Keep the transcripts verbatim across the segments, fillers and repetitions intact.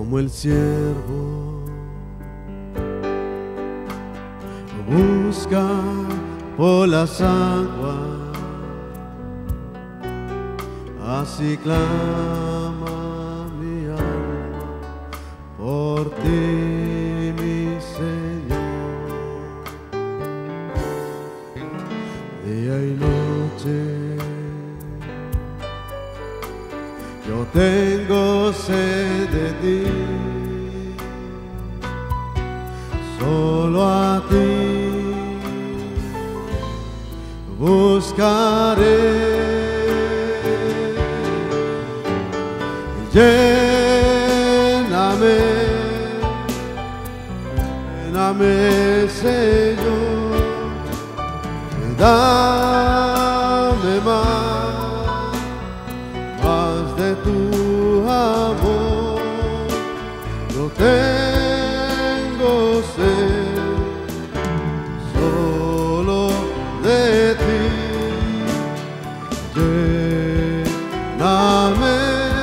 como el ciervo busca por las aguas, así clama mi alma por ti, mi Señor. Día y noche yo tengo sed de ti, solo a ti buscaré. Lléname, lléname, Señor, dame más, más de tu amor. No tengo sed, solo de ti. Lléname,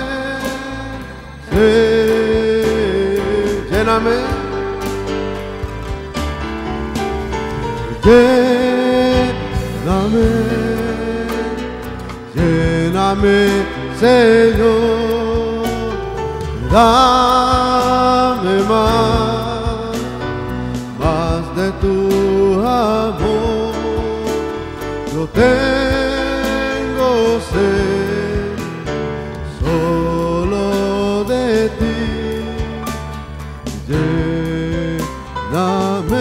lléname, lléname, lléname, Señor, dame más, más de tu amor. Yo tengo sed, solo de ti. Lléname,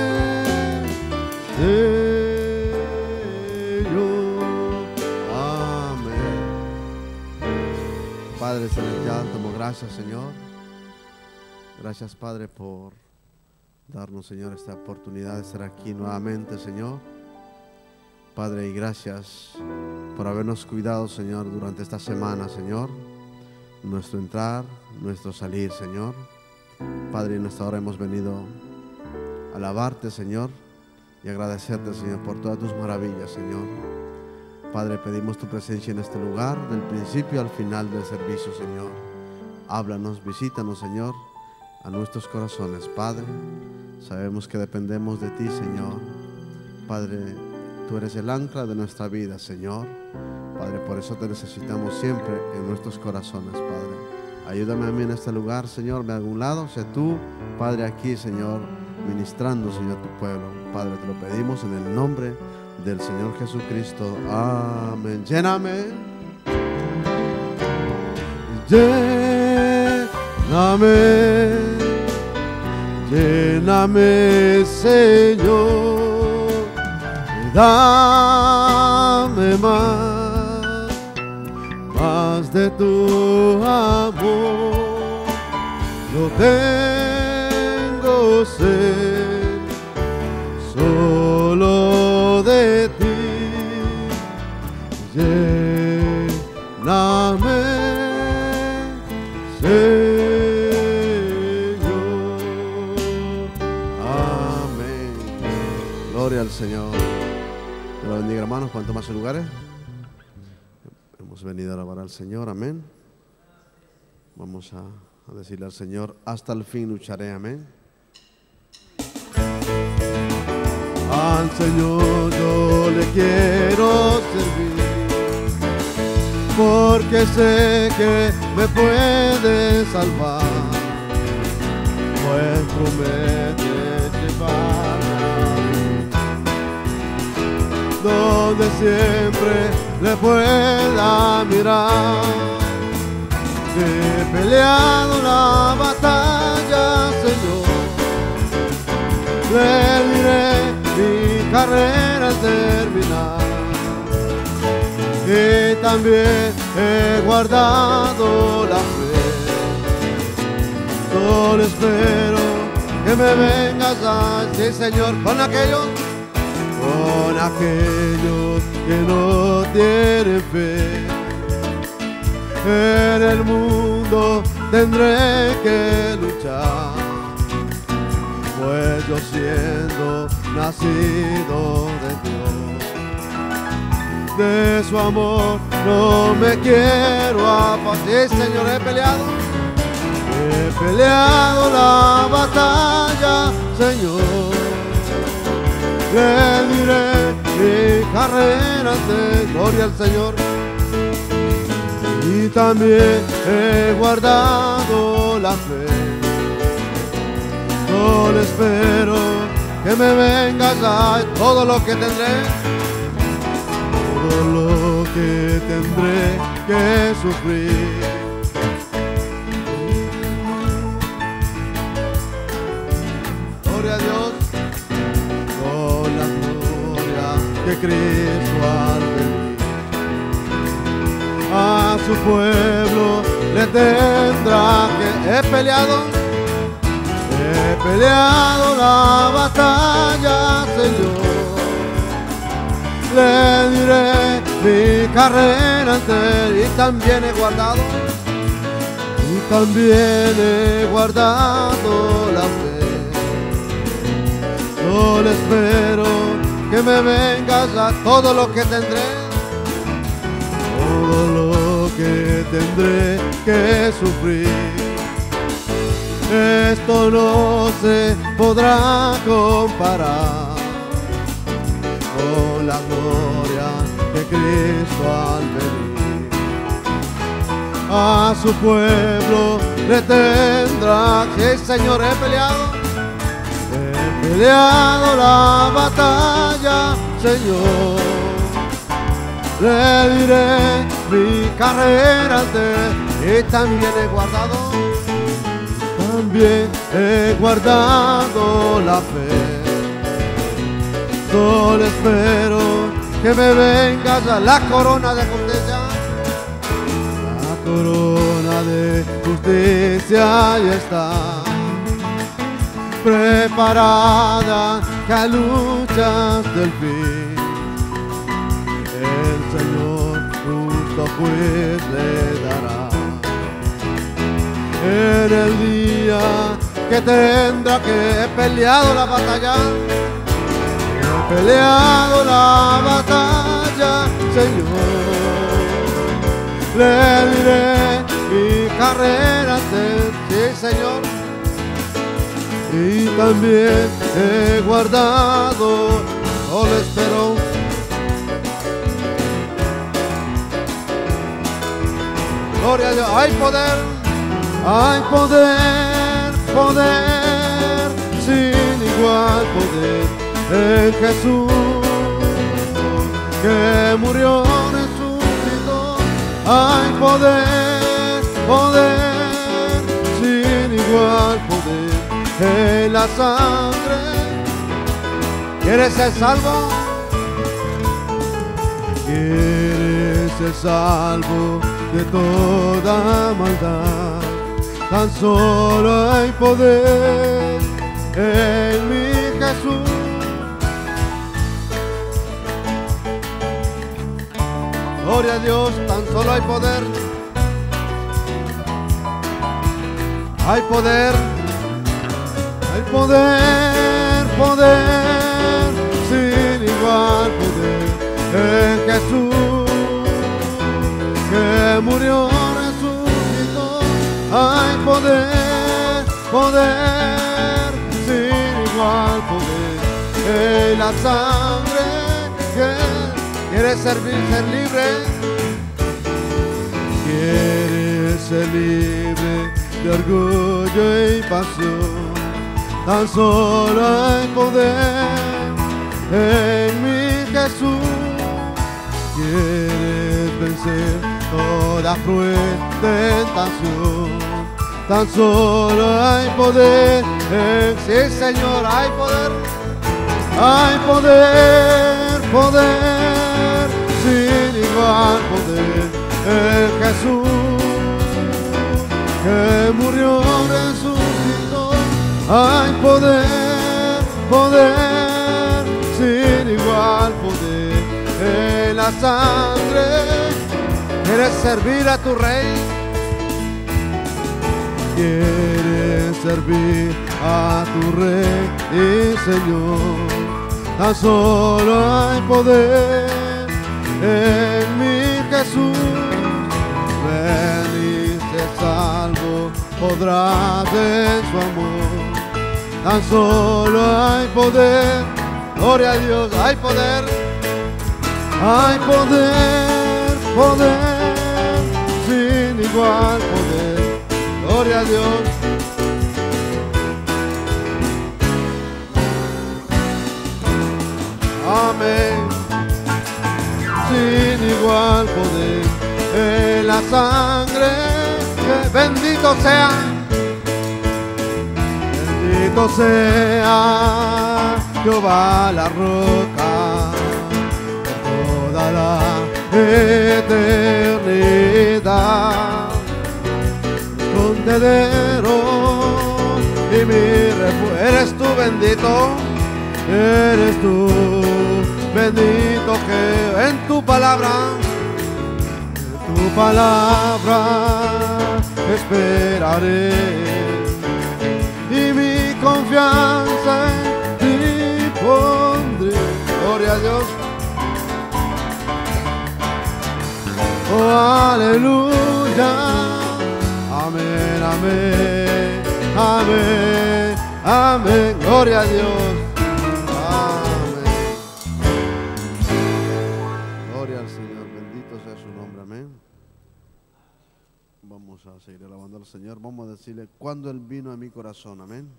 Señor. Amén. Padre celestial, te damos gracias, Señor. Gracias, Padre, por darnos, Señor, esta oportunidad de estar aquí nuevamente, Señor. Padre, y gracias por habernos cuidado, Señor, durante esta semana, Señor. Nuestro entrar, nuestro salir, Señor. Padre, en esta hora hemos venido a alabarte, Señor, y agradecerte, Señor, por todas tus maravillas, Señor. Padre, pedimos tu presencia en este lugar, del principio al final del servicio, Señor. Háblanos, visítanos, Señor, a nuestros corazones, Padre. Sabemos que dependemos de ti, Señor. Padre, tú eres el ancla de nuestra vida, Señor. Padre, por eso te necesitamos siempre en nuestros corazones, Padre. Ayúdame a mí en este lugar, Señor, de algún lado. Sé tú, Padre, aquí, Señor, ministrando, Señor, tu pueblo. Padre, te lo pedimos en el nombre del Señor Jesucristo. Amén. Lléname, lléname, lléname, Señor, dame más, más de tu amor. Yo tengo sed, solo de ti. Lléname, Señor. Amén. Gloria al Señor. Dios lo bendiga, hermanos. ¿Cuántos más lugares? Hemos venido a alabar al Señor. Amén. Vamos a, a decirle al Señor: hasta el fin lucharé. Amén. Al Señor yo le quiero servir, porque sé que me puede salvar, pues promete llevarme donde siempre le pueda mirar. He peleado una batalla, Señor, le diré mi carrera al terminar, y también he guardado la fe. Solo espero que me vengas a decir, Señor, con aquellos, con aquellos que no tienen fe. En el mundo tendré que luchar, pues yo siendo nacido de Dios, de su amor no me quiero apartar. Sí, Señor, he peleado, he He peleado la batalla, Señor. Le diré mi carrera ante gloria al Señor. Y también he guardado la fe. Solo espero que me vengas a todo lo que tendré, todo lo que tendré que sufrir. Gloria a Dios, con la gloria que Cristo al venir a su pueblo le tendrá que he peleado. He peleado la batalla, Señor. Le diré mi carrera entera y también he guardado, y también he guardado la fe. Solo espero que me vengas a todo lo que tendré, todo lo que tendré que sufrir. Esto no se podrá comparar con la gloria de Cristo al venir a su pueblo le tendrá. Sí, Señor, he peleado, he peleado la batalla, Señor. Le diré mi carrera ante y también he guardado. También he guardado la fe. Solo espero que me vengas a la corona de justicia. La corona de justicia ya está preparada, que a luchas del fin el Señor justo pues le dará. En el día que tendrá que he peleado la batalla, he peleado la batalla, Señor. Le diré mi carrera ante sí, Señor. Y también he guardado, solo espero. Gloria a Dios, hay poder. Hay poder, poder, sin igual poder en Jesús, que murió, resucitó. Hay poder, poder, sin igual poder en la sangre. ¿Quieres ser salvo? ¿Quieres ser salvo de toda maldad? Tan solo hay poder en mi Jesús. Gloria a Dios, tan solo hay poder. Hay poder, hay poder, poder, sin igual poder en Jesús, que murió. Hay poder, poder, sin igual poder en la sangre. Que quieres servir, ser libre. Quieres ser libre de orgullo y pasión. Tan solo hay poder en mi Jesús. Quieres vencer toda cruel tentación. Tan solo hay poder en sí, Señor, hay poder. Hay poder, poder, sin igual poder en Jesús, que murió, resucitó. Hay poder, poder, sin igual poder en la sangre. ¿Quieres servir a tu Rey? ¿Quieres servir a tu Rey y Señor? Tan solo hay poder en mi Jesús. Ven y sé salvo podrás en su amor. Tan solo hay poder, gloria a Dios, hay poder, hay poder, poder, sin igual poder, gloria a Dios. Amén. Sin igual poder en la sangre, que bendito sea, bendito sea Jehová la roca, por toda la eternidad, escondedero y mi refugio. Eres tú bendito, eres tú bendito, que en tu palabra, en tu palabra esperaré, y mi confianza en ti pondré. Gloria a Dios. Oh, aleluya. Amén, amén, amén, amén. Gloria a Dios. Vamos a seguir alabando al Señor. Vamos a decirle: cuando Él vino a mi corazón, amén.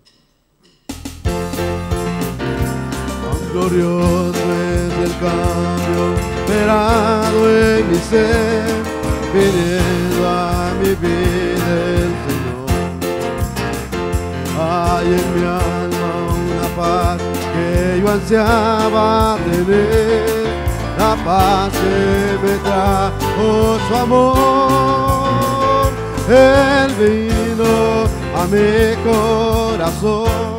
Cuán glorioso es el cambio esperado en mi ser, viniendo a mi vida el Señor. Hay en mi alma una paz que yo ansiaba tener, la paz que me trajo su amor. Él vino a mi corazón,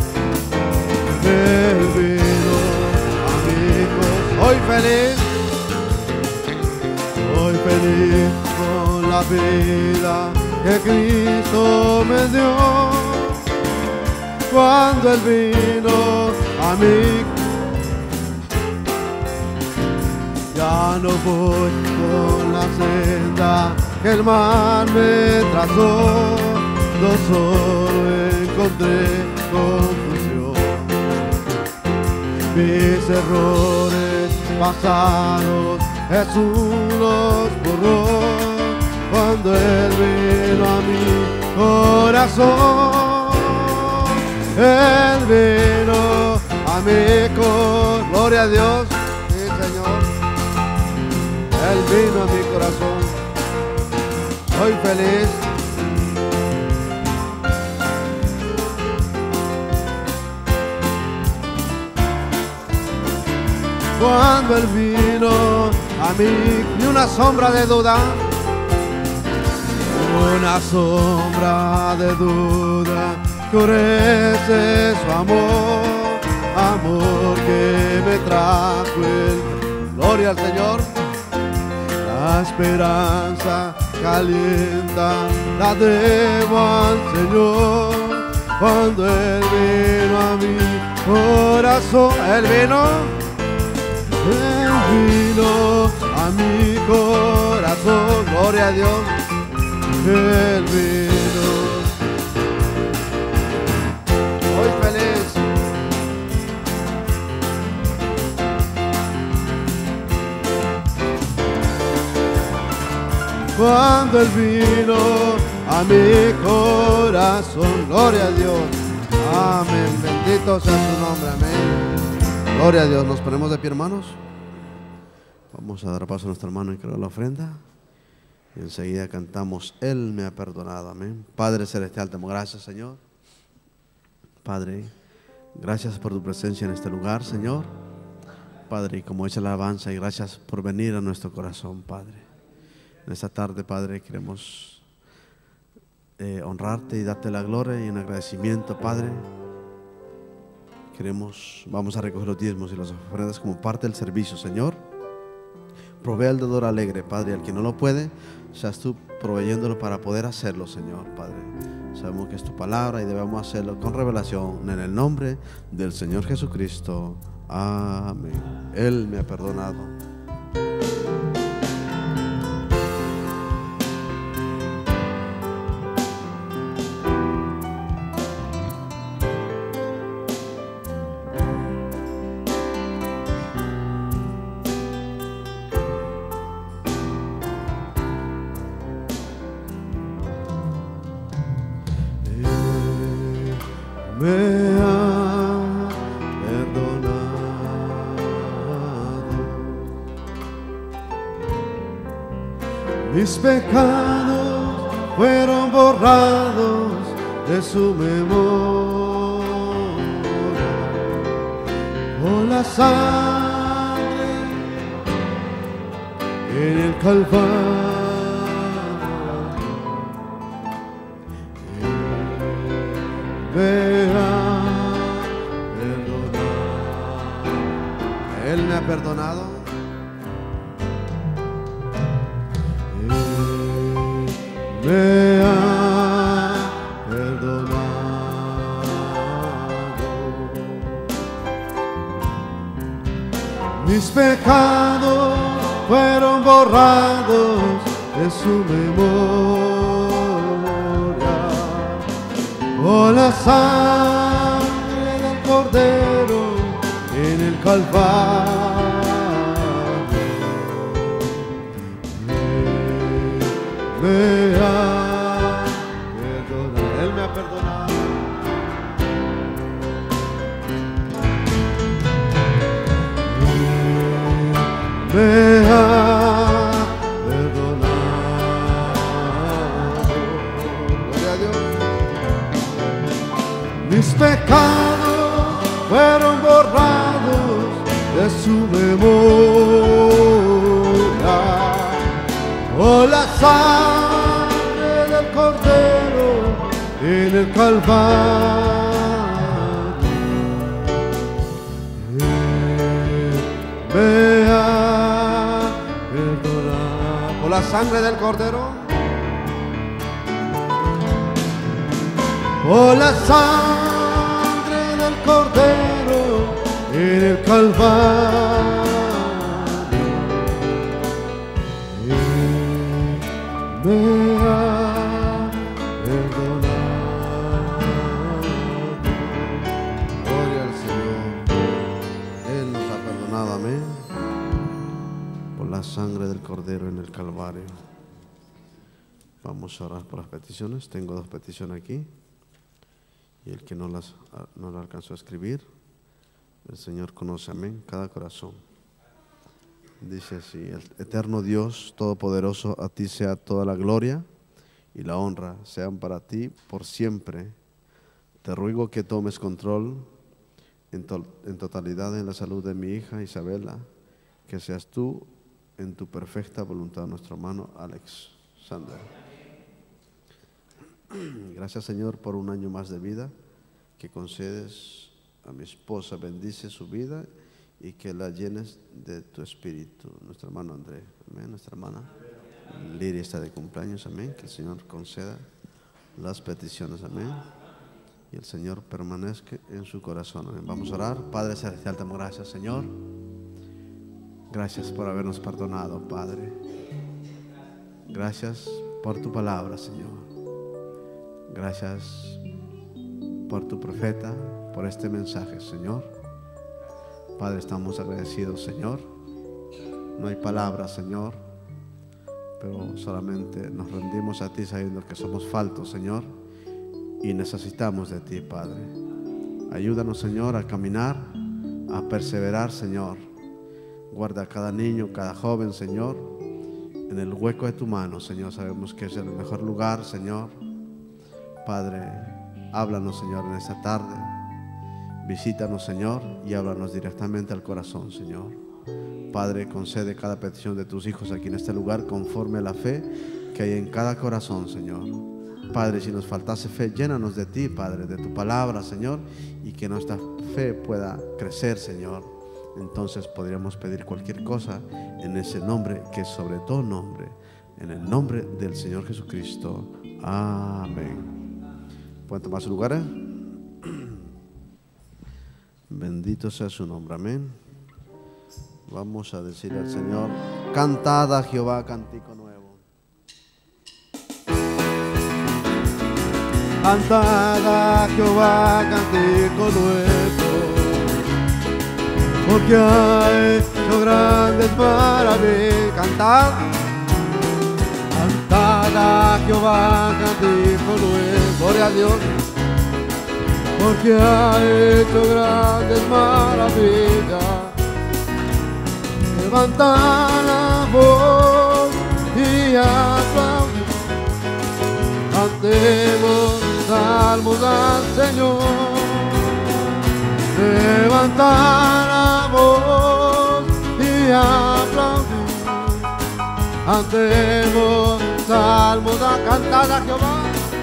Él vino a mi corazón. Hoy feliz, hoy feliz con la vida que Cristo me dio. Cuando Él vino a mí, ya no voy con la senda que el mal me trazó, no solo encontré confusión. Mis errores pasados Jesús los borró, cuando Él vino a mi corazón. Él vino a mi corazón, gloria a Dios, sí Señor. Él vino a mi corazón. Soy feliz. Cuando Él vino a mí, ni una sombra de duda, una sombra de duda, que oscurece su amor, amor que me trajo el. Gloria al Señor. La esperanza calienta, la debo al Señor. Cuando Él vino a mi corazón, Él vino, Él vino a mi corazón. Gloria a Dios. Él vino. Hoy feliz. Cuando Él vino a mi corazón, gloria a Dios, amén, bendito sea su nombre, amén, gloria a Dios. Nos ponemos de pie, hermanos, vamos a dar paso a nuestro hermano y crear la ofrenda, y enseguida cantamos Él me ha perdonado, amén. Padre celestial, te damos gracias, Señor. Padre, gracias por tu presencia en este lugar, Señor. Padre, y como dice la alabanza, y gracias por venir a nuestro corazón, Padre. En esta tarde, Padre, queremos eh, honrarte y darte la gloria y en agradecimiento, Padre. Queremos, vamos a recoger los diezmos y las ofrendas como parte del servicio, Señor. Provee al dador alegre, Padre, al que no lo puede, seas tú proveyéndolo para poder hacerlo, Señor, Padre. Sabemos que es tu palabra y debemos hacerlo con revelación en el nombre del Señor Jesucristo. Amén. Él me ha perdonado. Mis pecados fueron borrados de su memoria por la sangre en el Calvario. Me ha perdonado. Él me ha perdonado. Él me ha perdonado. Mis pecados fueron borrados de su memoria por la sangre del Cordero en el Calvario. Me ha perdonado. Él me ha perdonado. Me ha perdonado. Gloria a Dios. Mis pecados fueron borrados de su memoria por la sangre del Cordero en el Calvario. Me ha perdonado por la sangre del Cordero, por la sangre del Cordero en el Calvario. Me ha perdonado. Gloria al Señor. Él nos ha perdonado, amén, por la sangre del Cordero en el Calvario. Vamos a orar por las peticiones. Tengo dos peticiones aquí, y el que no las no la alcanzó a escribir, el Señor conoce, amén, cada corazón. Dice así: el eterno Dios todopoderoso, a ti sea toda la gloria y la honra, sean para ti por siempre. Te ruego que tomes control en, to en totalidad en la salud de mi hija Isabela, que seas tú en tu perfecta voluntad, nuestro hermano Alex Sander. Gracias, Señor, por un año más de vida que concedes a mi esposa. Bendice su vida y que la llenes de tu espíritu. Nuestro hermano André, amén. Nuestra hermana Liria está de cumpleaños, amén. Que el Señor conceda las peticiones, amén. Y el Señor permanezca en su corazón, amén. Vamos a orar. Padre celestial, te damos gracias, Señor. Gracias por habernos perdonado, Padre. Gracias por tu palabra, Señor. Gracias por tu profeta, por este mensaje, Señor. Padre, estamos agradecidos, Señor. No hay palabras, Señor, pero solamente nos rendimos a ti sabiendo que somos faltos, Señor, y necesitamos de ti, Padre. Ayúdanos, Señor, a caminar, a perseverar, Señor. Guarda a cada niño, cada joven, Señor, en el hueco de tu mano, Señor. Sabemos que es el mejor lugar, Señor. Padre, háblanos, Señor, en esta tarde. Visítanos, Señor, y háblanos directamente al corazón, Señor. Padre, concede cada petición de tus hijos aquí en este lugar conforme a la fe que hay en cada corazón, Señor. Padre, si nos faltase fe, llénanos de ti, Padre, de tu palabra, Señor, y que nuestra fe pueda crecer, Señor. Entonces podríamos pedir cualquier cosa en ese nombre que es sobre todo nombre, en el nombre del Señor Jesucristo. Amén. ¿Pueden tomar sus lugares? Bendito sea su nombre, amén. Vamos a decir al Señor: cantad a Jehová cántico nuevo. Cantad a Jehová cántico nuevo, porque ha hecho grandes maravillas. Cantad, cantad a Jehová cántico nuevo. Gloria a Dios. Porque ha hecho grandes maravillas. Levantad la voz y aplaudir. Cantemos salmos al Señor. Levantar la voz y aplaudir. Cantemos salmos a cantar a Jehová.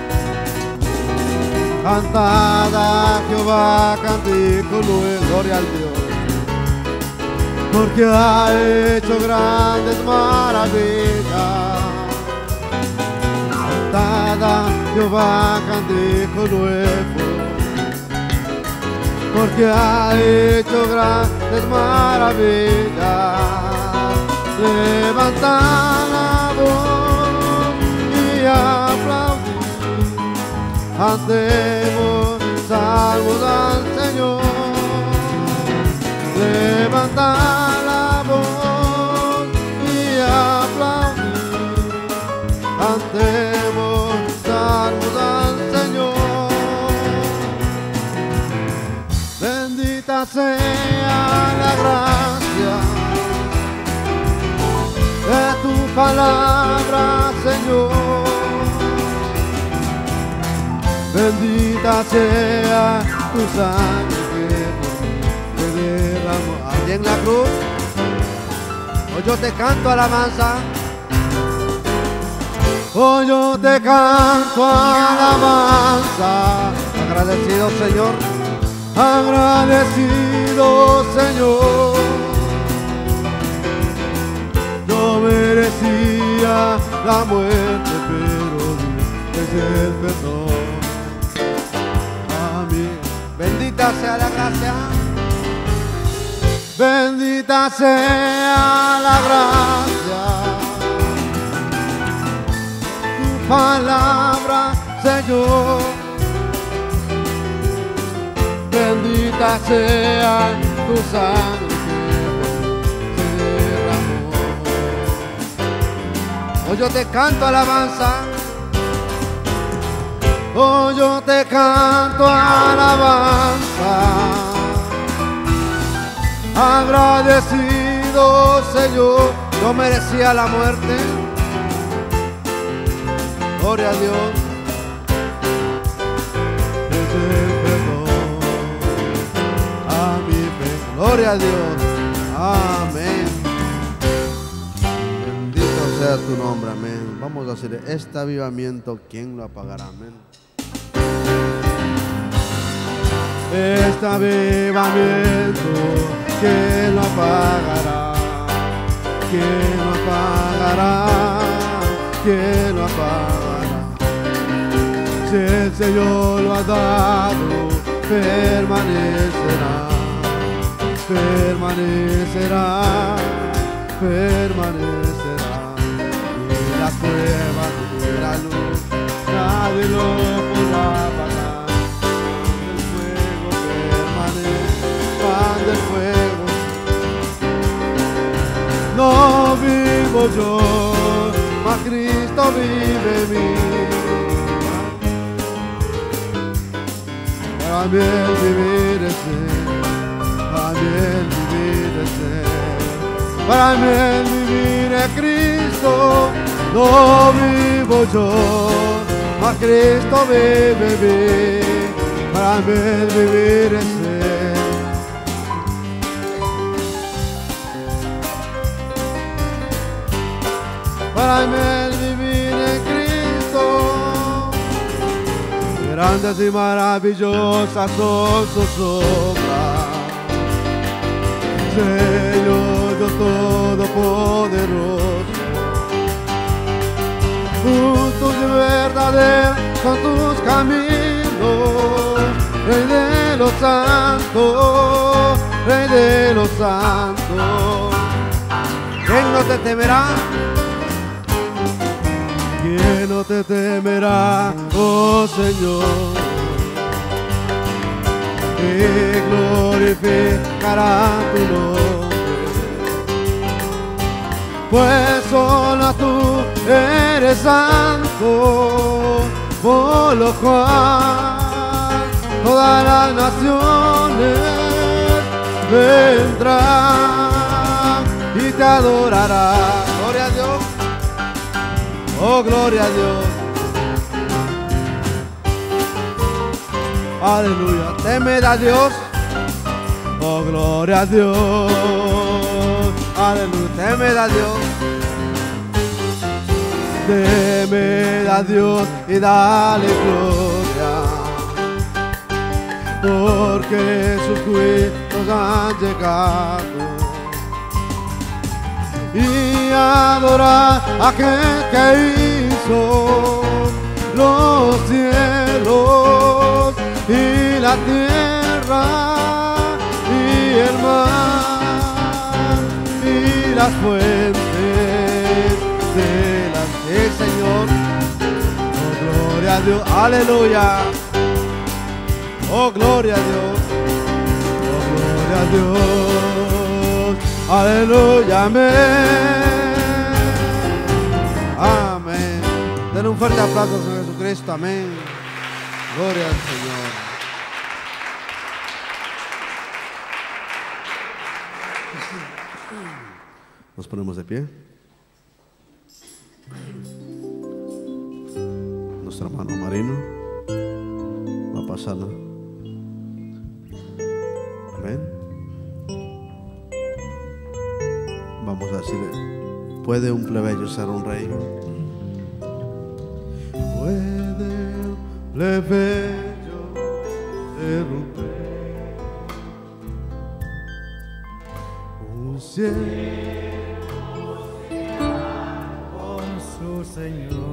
Cantad a Jehová, cántico nuevo, gloria al Dios, porque ha hecho grandes maravillas. Cantad a Jehová, cántico nuevo, porque ha hecho grandes maravillas. Levantad la voz y aplaudid. Cantemos salmos al Señor. Levantad la voz y aplaudid. Cantemos salmos al Señor. Bendita sea la gracia de tu palabra, Señor. Bendita sea tu sangre que te derramó allí en la cruz. Hoy yo te canto alabanza. Hoy yo te canto alabanza. Agradecido, Señor. Agradecido, Señor. Yo merecía la muerte, pero desde el perdón. Bendita sea la gracia, bendita sea la gracia, tu palabra, Señor. Bendita sea tu sangre que se derramó. Hoy yo te canto alabanza. Oh, yo te canto alabanza, agradecido, Señor. Yo merecía la muerte, gloria a Dios, desde el perdón a mi fe, gloria a Dios, amén. Bendito sea tu nombre, amén. Vamos a hacer este avivamiento, ¿quién lo apagará? Amén. Este avivamiento, ¿quién lo apagará? ¿Quién lo apagará? ¿Quién lo apagará? Si el Señor lo ha dado, permanecerá, permanecerá, permanecerá. Y la prueba de la luz, nadie lo podrá apagar. Del fuego, no vivo yo, mas Cristo vive en mí. Para mí el vivir es Él, para mí el vivir es Él, para mí el vivir es Cristo. No vivo yo, mas Cristo vive en mí. Para mí el vivir es Él. Para mí el vivir en Cristo. Grandes y maravillosas son sus obras, Señor Dios todopoderoso. Justos y verdaderos son tus caminos, Rey de los santos, Rey de los santos. ¿Quién no te temerá? ¿Quién no te temerá, oh Señor? Que glorificará tu nombre, pues solo tú eres santo, por lo cual todas las naciones vendrán y te adorarán. Gloria a Dios. Oh, gloria a Dios. Aleluya. Temed a Dios. Oh, gloria a Dios. Aleluya. Temed a Dios. Temed a Dios y dale gloria, porque sus juicios han llegado. Y adorar a aquel que hizo los cielos y la tierra y el mar y las fuentes de la el Señor. Oh, gloria a Dios, aleluya. Oh, gloria a Dios. Oh, gloria a Dios. Aleluya, amén. Amén. Denle un fuerte aplauso a Jesucristo, amén. Gloria al Señor. Nos ponemos de pie. Nuestro hermano Marino va a pasarla. Amén. Vamos a decir: ¿puede un plebeyo ser un rey? ¿Puede un plebeyo ser un rey? Un cielo con su Señor.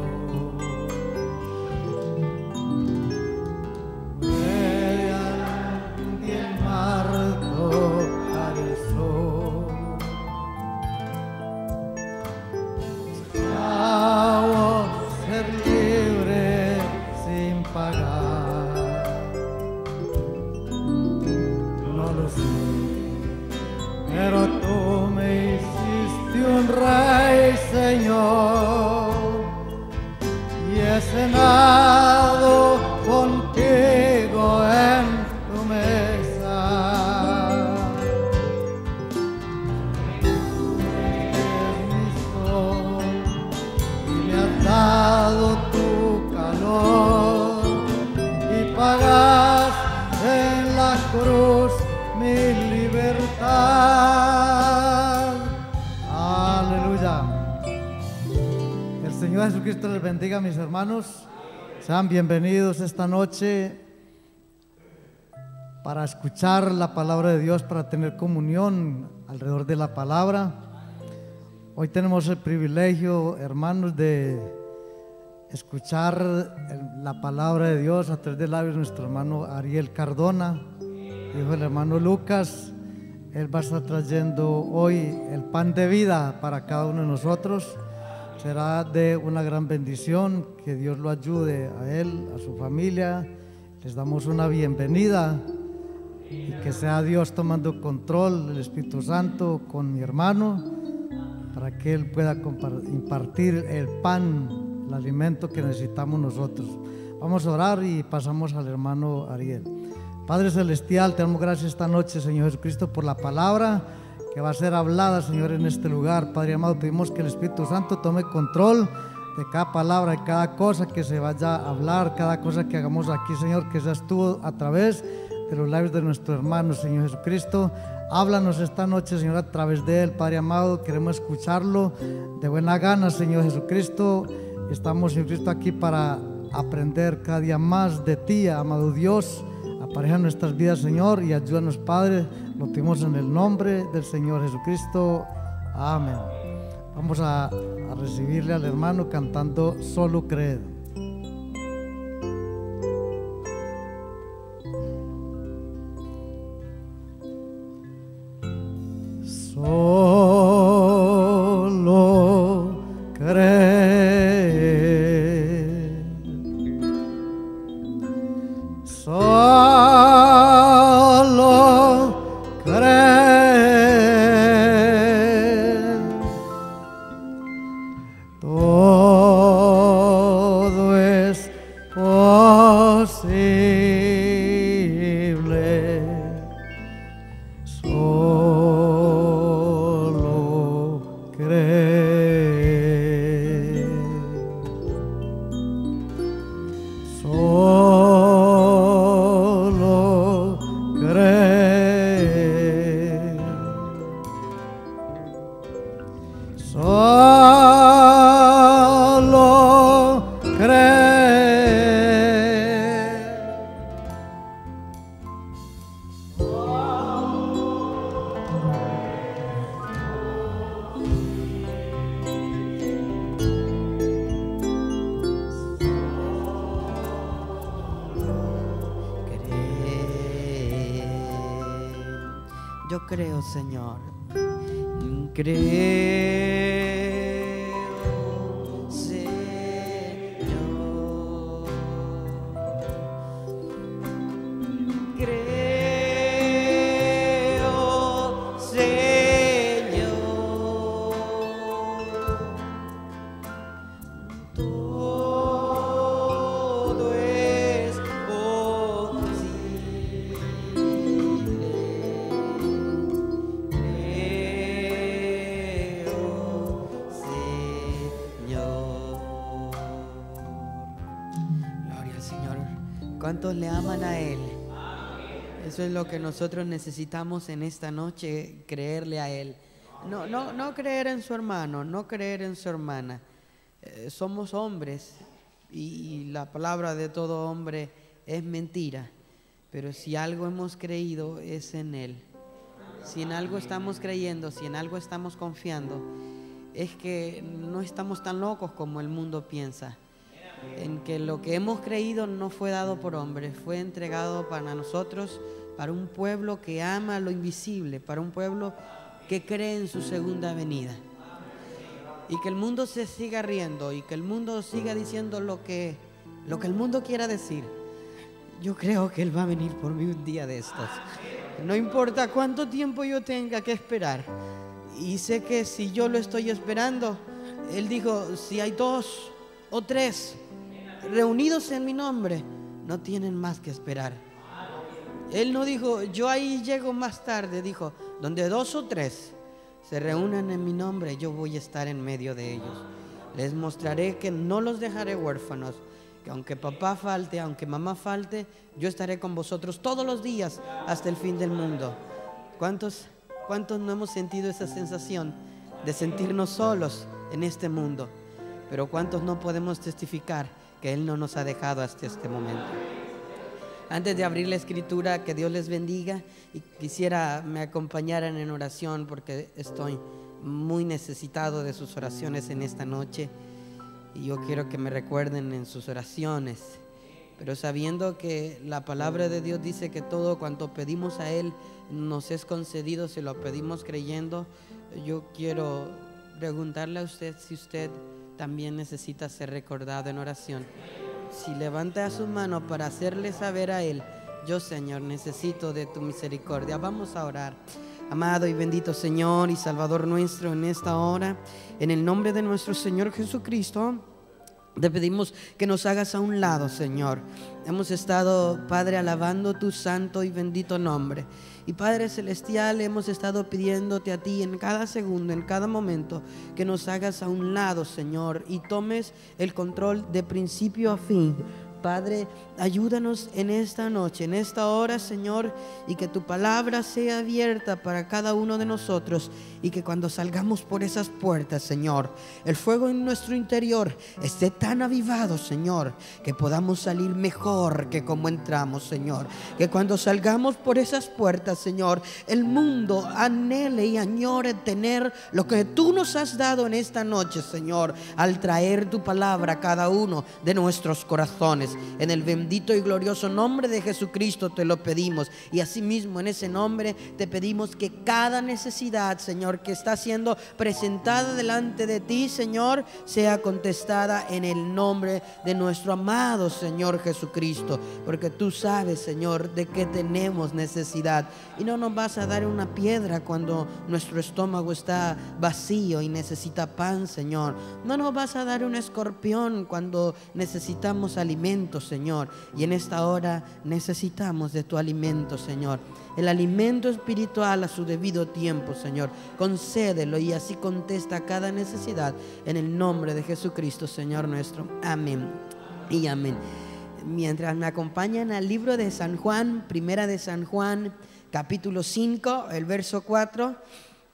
Cenado contigo en tu mesa. Eres mi sol y me has dado tu calor y pagas en la cruz mi libertad. Aleluya. El Señor Jesucristo les bendiga, mis hermanos. Sean bienvenidos esta noche para escuchar la palabra de Dios, para tener comunión alrededor de la palabra. Hoy tenemos el privilegio, hermanos, de escuchar la palabra de Dios a través de labios de nuestro hermano Ariel Cardona, hijo del hermano Lucas. Él va a estar trayendo hoy el pan de vida para cada uno de nosotros. Será de una gran bendición, que Dios lo ayude a él, a su familia. Les damos una bienvenida y que sea Dios tomando control, el Espíritu Santo con mi hermano, para que él pueda impartir el pan, el alimento que necesitamos nosotros. Vamos a orar y pasamos al hermano Ariel. Padre Celestial, te damos gracias esta noche, Señor Jesucristo, por la palabra que va a ser hablada, Señor, en este lugar. Padre amado, pedimos que el Espíritu Santo tome control de cada palabra, de cada cosa que se vaya a hablar, cada cosa que hagamos aquí, Señor, que seas tú a través de los labios de nuestro hermano, Señor Jesucristo. Háblanos esta noche, Señor, a través de él, Padre amado. Queremos escucharlo de buena gana, Señor Jesucristo. Estamos, Señor Cristo, aquí para aprender cada día más de ti, amado Dios. Apareja en nuestras vidas, Señor, y ayúdanos, Padre. Lo pedimos en el nombre del Señor Jesucristo. Amén. Vamos a, a recibirle al hermano cantando Solo Creed. Solo creed. Solo creed. Todo es posible. Solo Solo creer. Yo creo, Señor, creo, Señor, creo, Señor, todo es posible. ¿Cuántos le aman a Él? Eso es lo que nosotros necesitamos en esta noche, creerle a Él. No, no, no creer en su hermano, no creer en su hermana. Eh, somos hombres y la palabra de todo hombre es mentira. Pero si algo hemos creído es en Él. Si en algo estamos creyendo, si en algo estamos confiando, es que no estamos tan locos como el mundo piensa. En que lo que hemos creído no fue dado por hombres, fue entregado para nosotros, para un pueblo que ama lo invisible, para un pueblo que cree en su segunda venida. Y que el mundo se siga riendo y que el mundo siga diciendo lo que, lo que el mundo quiera decir. Yo creo que Él va a venir por mí un día de estos. No importa cuánto tiempo yo tenga que esperar. Y sé que si yo lo estoy esperando, Él dijo, si hay dos o tres reunidos en mi nombre, no tienen más que esperar. Él no dijo, yo ahí llego más tarde. Dijo, donde dos o tres se reúnan en mi nombre, yo voy a estar en medio de ellos. Les mostraré que no los dejaré huérfanos, que aunque papá falte, aunque mamá falte, yo estaré con vosotros todos los días hasta el fin del mundo. ¿Cuántos, cuántos no hemos sentido esa sensación de sentirnos solos en este mundo? Pero ¿cuántos no podemos testificar que Él no nos ha dejado hasta este momento? Antes de abrir la escritura, que Dios les bendiga, y quisiera me acompañaran en oración porque estoy muy necesitado de sus oraciones en esta noche y yo quiero que me recuerden en sus oraciones, pero sabiendo que la palabra de Dios dice que todo cuanto pedimos a Él nos es concedido, si lo pedimos creyendo. Yo quiero preguntarle a usted si usted también necesita ser recordado en oración. Si levanta su mano para hacerle saber a Él, yo, Señor, necesito de tu misericordia. Vamos a orar. Amado y bendito Señor y Salvador nuestro, en esta hora, en el nombre de nuestro Señor Jesucristo, te pedimos que nos hagas a un lado, Señor. Hemos estado, Padre, alabando tu santo y bendito nombre. Y Padre Celestial, hemos estado pidiéndote a ti en cada segundo, en cada momento, que nos hagas a un lado, Señor, y tomes el control de principio a fin. Padre, ayúdanos en esta noche, en esta hora, Señor, y que tu palabra sea abierta para cada uno de nosotros, y que cuando salgamos por esas puertas, Señor, el fuego en nuestro interior esté tan avivado, Señor, que podamos salir mejor que como entramos, Señor. Que cuando salgamos por esas puertas, Señor, el mundo anhele y añore tener lo que tú nos has dado en esta noche, Señor, al traer tu palabra a cada uno de nuestros corazones. En el bendito y glorioso nombre de Jesucristo te lo pedimos, y asimismo en ese nombre te pedimos que cada necesidad, Señor, que está siendo presentada delante de ti, Señor, sea contestada en el nombre de nuestro amado Señor Jesucristo, porque tú sabes, Señor, de qué tenemos necesidad, y no nos vas a dar una piedra cuando nuestro estómago está vacío y necesita pan, Señor. No nos vas a dar un escorpión cuando necesitamos alimento, Señor, y en esta hora necesitamos de tu alimento, Señor, el alimento espiritual a su debido tiempo, Señor. Concédelo y así contesta cada necesidad en el nombre de Jesucristo, Señor nuestro. Amén y amén. Mientras me acompañan al libro de San Juan, primera de San Juan, capítulo cinco, el verso cuatro,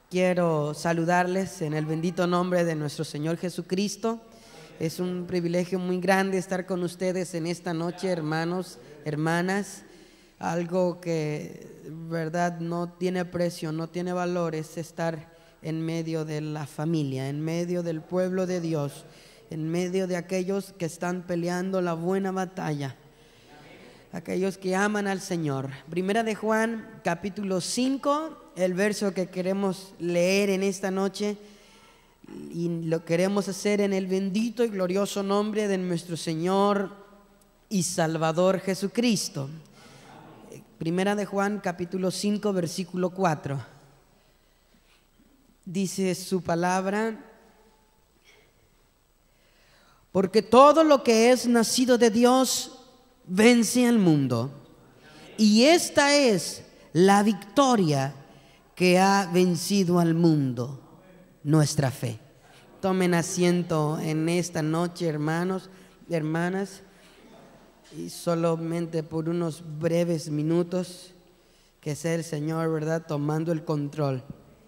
Quiero saludarles en el bendito nombre de nuestro Señor Jesucristo. Es un privilegio muy grande estar con ustedes en esta noche, hermanos, hermanas. Algo que, verdad, no tiene precio, no tiene valor, es estar en medio de la familia, en medio del pueblo de Dios, en medio de aquellos que están peleando la buena batalla, aquellos que aman al Señor. Primera de Juan, capítulo cinco, el verso que queremos leer en esta noche, y lo queremos hacer en el bendito y glorioso nombre de nuestro Señor y Salvador Jesucristo. Primera de Juan, capítulo cinco, versículo cuatro. Dice su palabra: porque todo lo que es nacido de Dios vence al mundo, y esta es la victoria que ha vencido al mundo, nuestra fe. Tomen asiento en esta noche, hermanos, hermanas, y solamente por unos breves minutos que sea el Señor, ¿verdad?, tomando el control.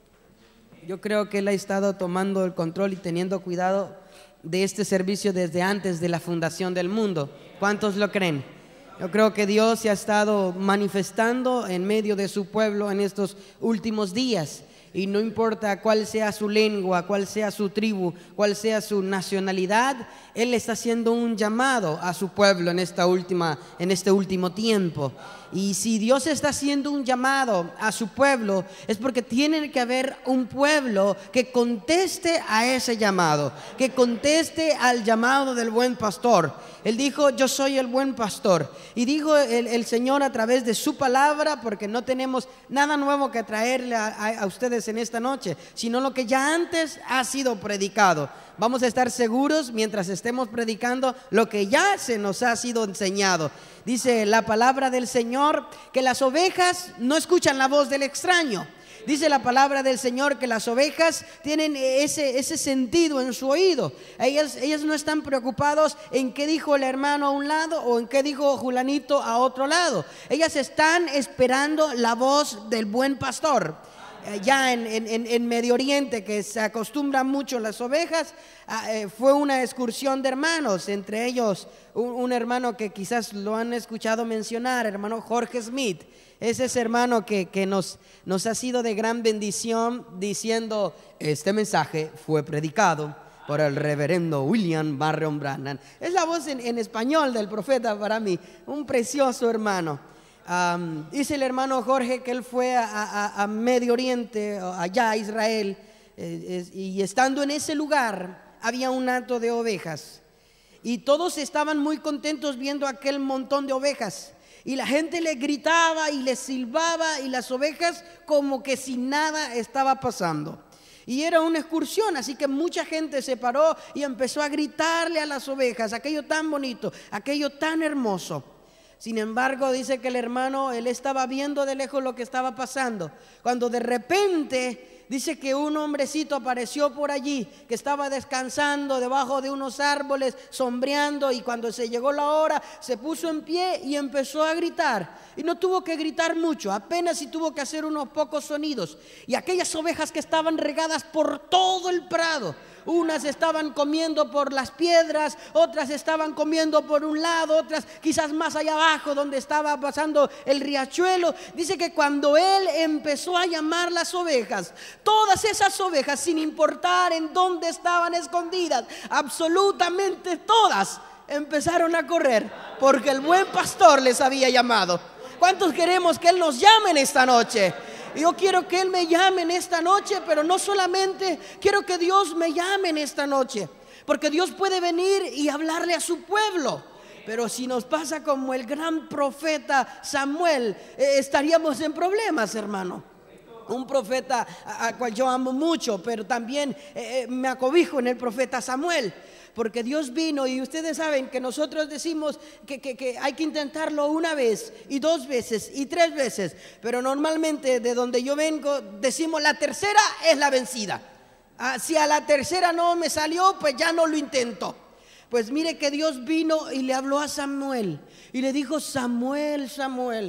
Yo creo que Él ha estado tomando el control y teniendo cuidado de este servicio desde antes de la fundación del mundo. ¿Cuántos lo creen? Yo creo que Dios se ha estado manifestando en medio de su pueblo en estos últimos días. Y no importa cuál sea su lengua, cuál sea su tribu, cuál sea su nacionalidad, Él está haciendo un llamado a su pueblo en esta última, en este último tiempo. Y si Dios está haciendo un llamado a su pueblo, es porque tiene que haber un pueblo que conteste a ese llamado, que conteste al llamado del buen pastor. Él dijo: yo soy el buen pastor. Y dijo el, el Señor a través de su palabra, porque no tenemos nada nuevo que traerle a, a, a ustedes en esta noche, sino lo que ya antes ha sido predicado. Vamos a estar seguros mientras estemos predicando lo que ya se nos ha sido enseñado. Dice la palabra del Señor que las ovejas no escuchan la voz del extraño. Dice la palabra del Señor que las ovejas tienen ese, ese sentido en su oído. Ellas, ellas no están preocupados en qué dijo el hermano a un lado o en qué dijo Julanito a otro lado. Ellas están esperando la voz del buen pastor. Ya en, en, en Medio Oriente, que se acostumbran mucho las ovejas, eh, fue una excursión de hermanos, entre ellos un, un hermano que quizás lo han escuchado mencionar, hermano Jorge Smith. Es ese hermano que, que nos, nos ha sido de gran bendición, diciendo: este mensaje fue predicado por el reverendo William Barron Brannan. Es la voz en, en español del profeta para mí, un precioso hermano. Um, dice el hermano Jorge que él fue a, a, a Medio Oriente, allá a Israel, eh, es, y estando en ese lugar había un hato de ovejas, y todos estaban muy contentos viendo aquel montón de ovejas, y la gente le gritaba y le silbaba, y las ovejas como que si nada estaba pasando. Y era una excursión, así que mucha gente se paró y empezó a gritarle a las ovejas, aquello tan bonito, aquello tan hermoso. Sin embargo, dice que el hermano, él estaba viendo de lejos lo que estaba pasando, cuando de repente dice que un hombrecito apareció por allí, que estaba descansando debajo de unos árboles, sombreando, y cuando se llegó la hora, se puso en pie y empezó a gritar. Y no tuvo que gritar mucho, apenas si tuvo que hacer unos pocos sonidos. Y aquellas ovejas que estaban regadas por todo el prado, unas estaban comiendo por las piedras, otras estaban comiendo por un lado, otras quizás más allá abajo donde estaba pasando el riachuelo. Dice que cuando él empezó a llamar las ovejas, todas esas ovejas, sin importar en dónde estaban escondidas, absolutamente todas empezaron a correr, porque el buen pastor les había llamado. ¿Cuántos queremos que Él nos llame en esta noche? Yo quiero que Él me llame en esta noche, pero no solamente quiero que Dios me llame en esta noche, porque Dios puede venir y hablarle a su pueblo. Pero si nos pasa como el gran profeta Samuel, eh, estaríamos en problemas, hermano. Un profeta a, a cual yo amo mucho, pero también eh, me acobijo en el profeta Samuel. Porque Dios vino, y ustedes saben que nosotros decimos que, que, que hay que intentarlo una vez y dos veces y tres veces, pero normalmente de donde yo vengo decimos la tercera es la vencida. Ah, si a la tercera no me salió, pues ya no lo intento. Pues mire que Dios vino y le habló a Samuel y le dijo: Samuel, Samuel.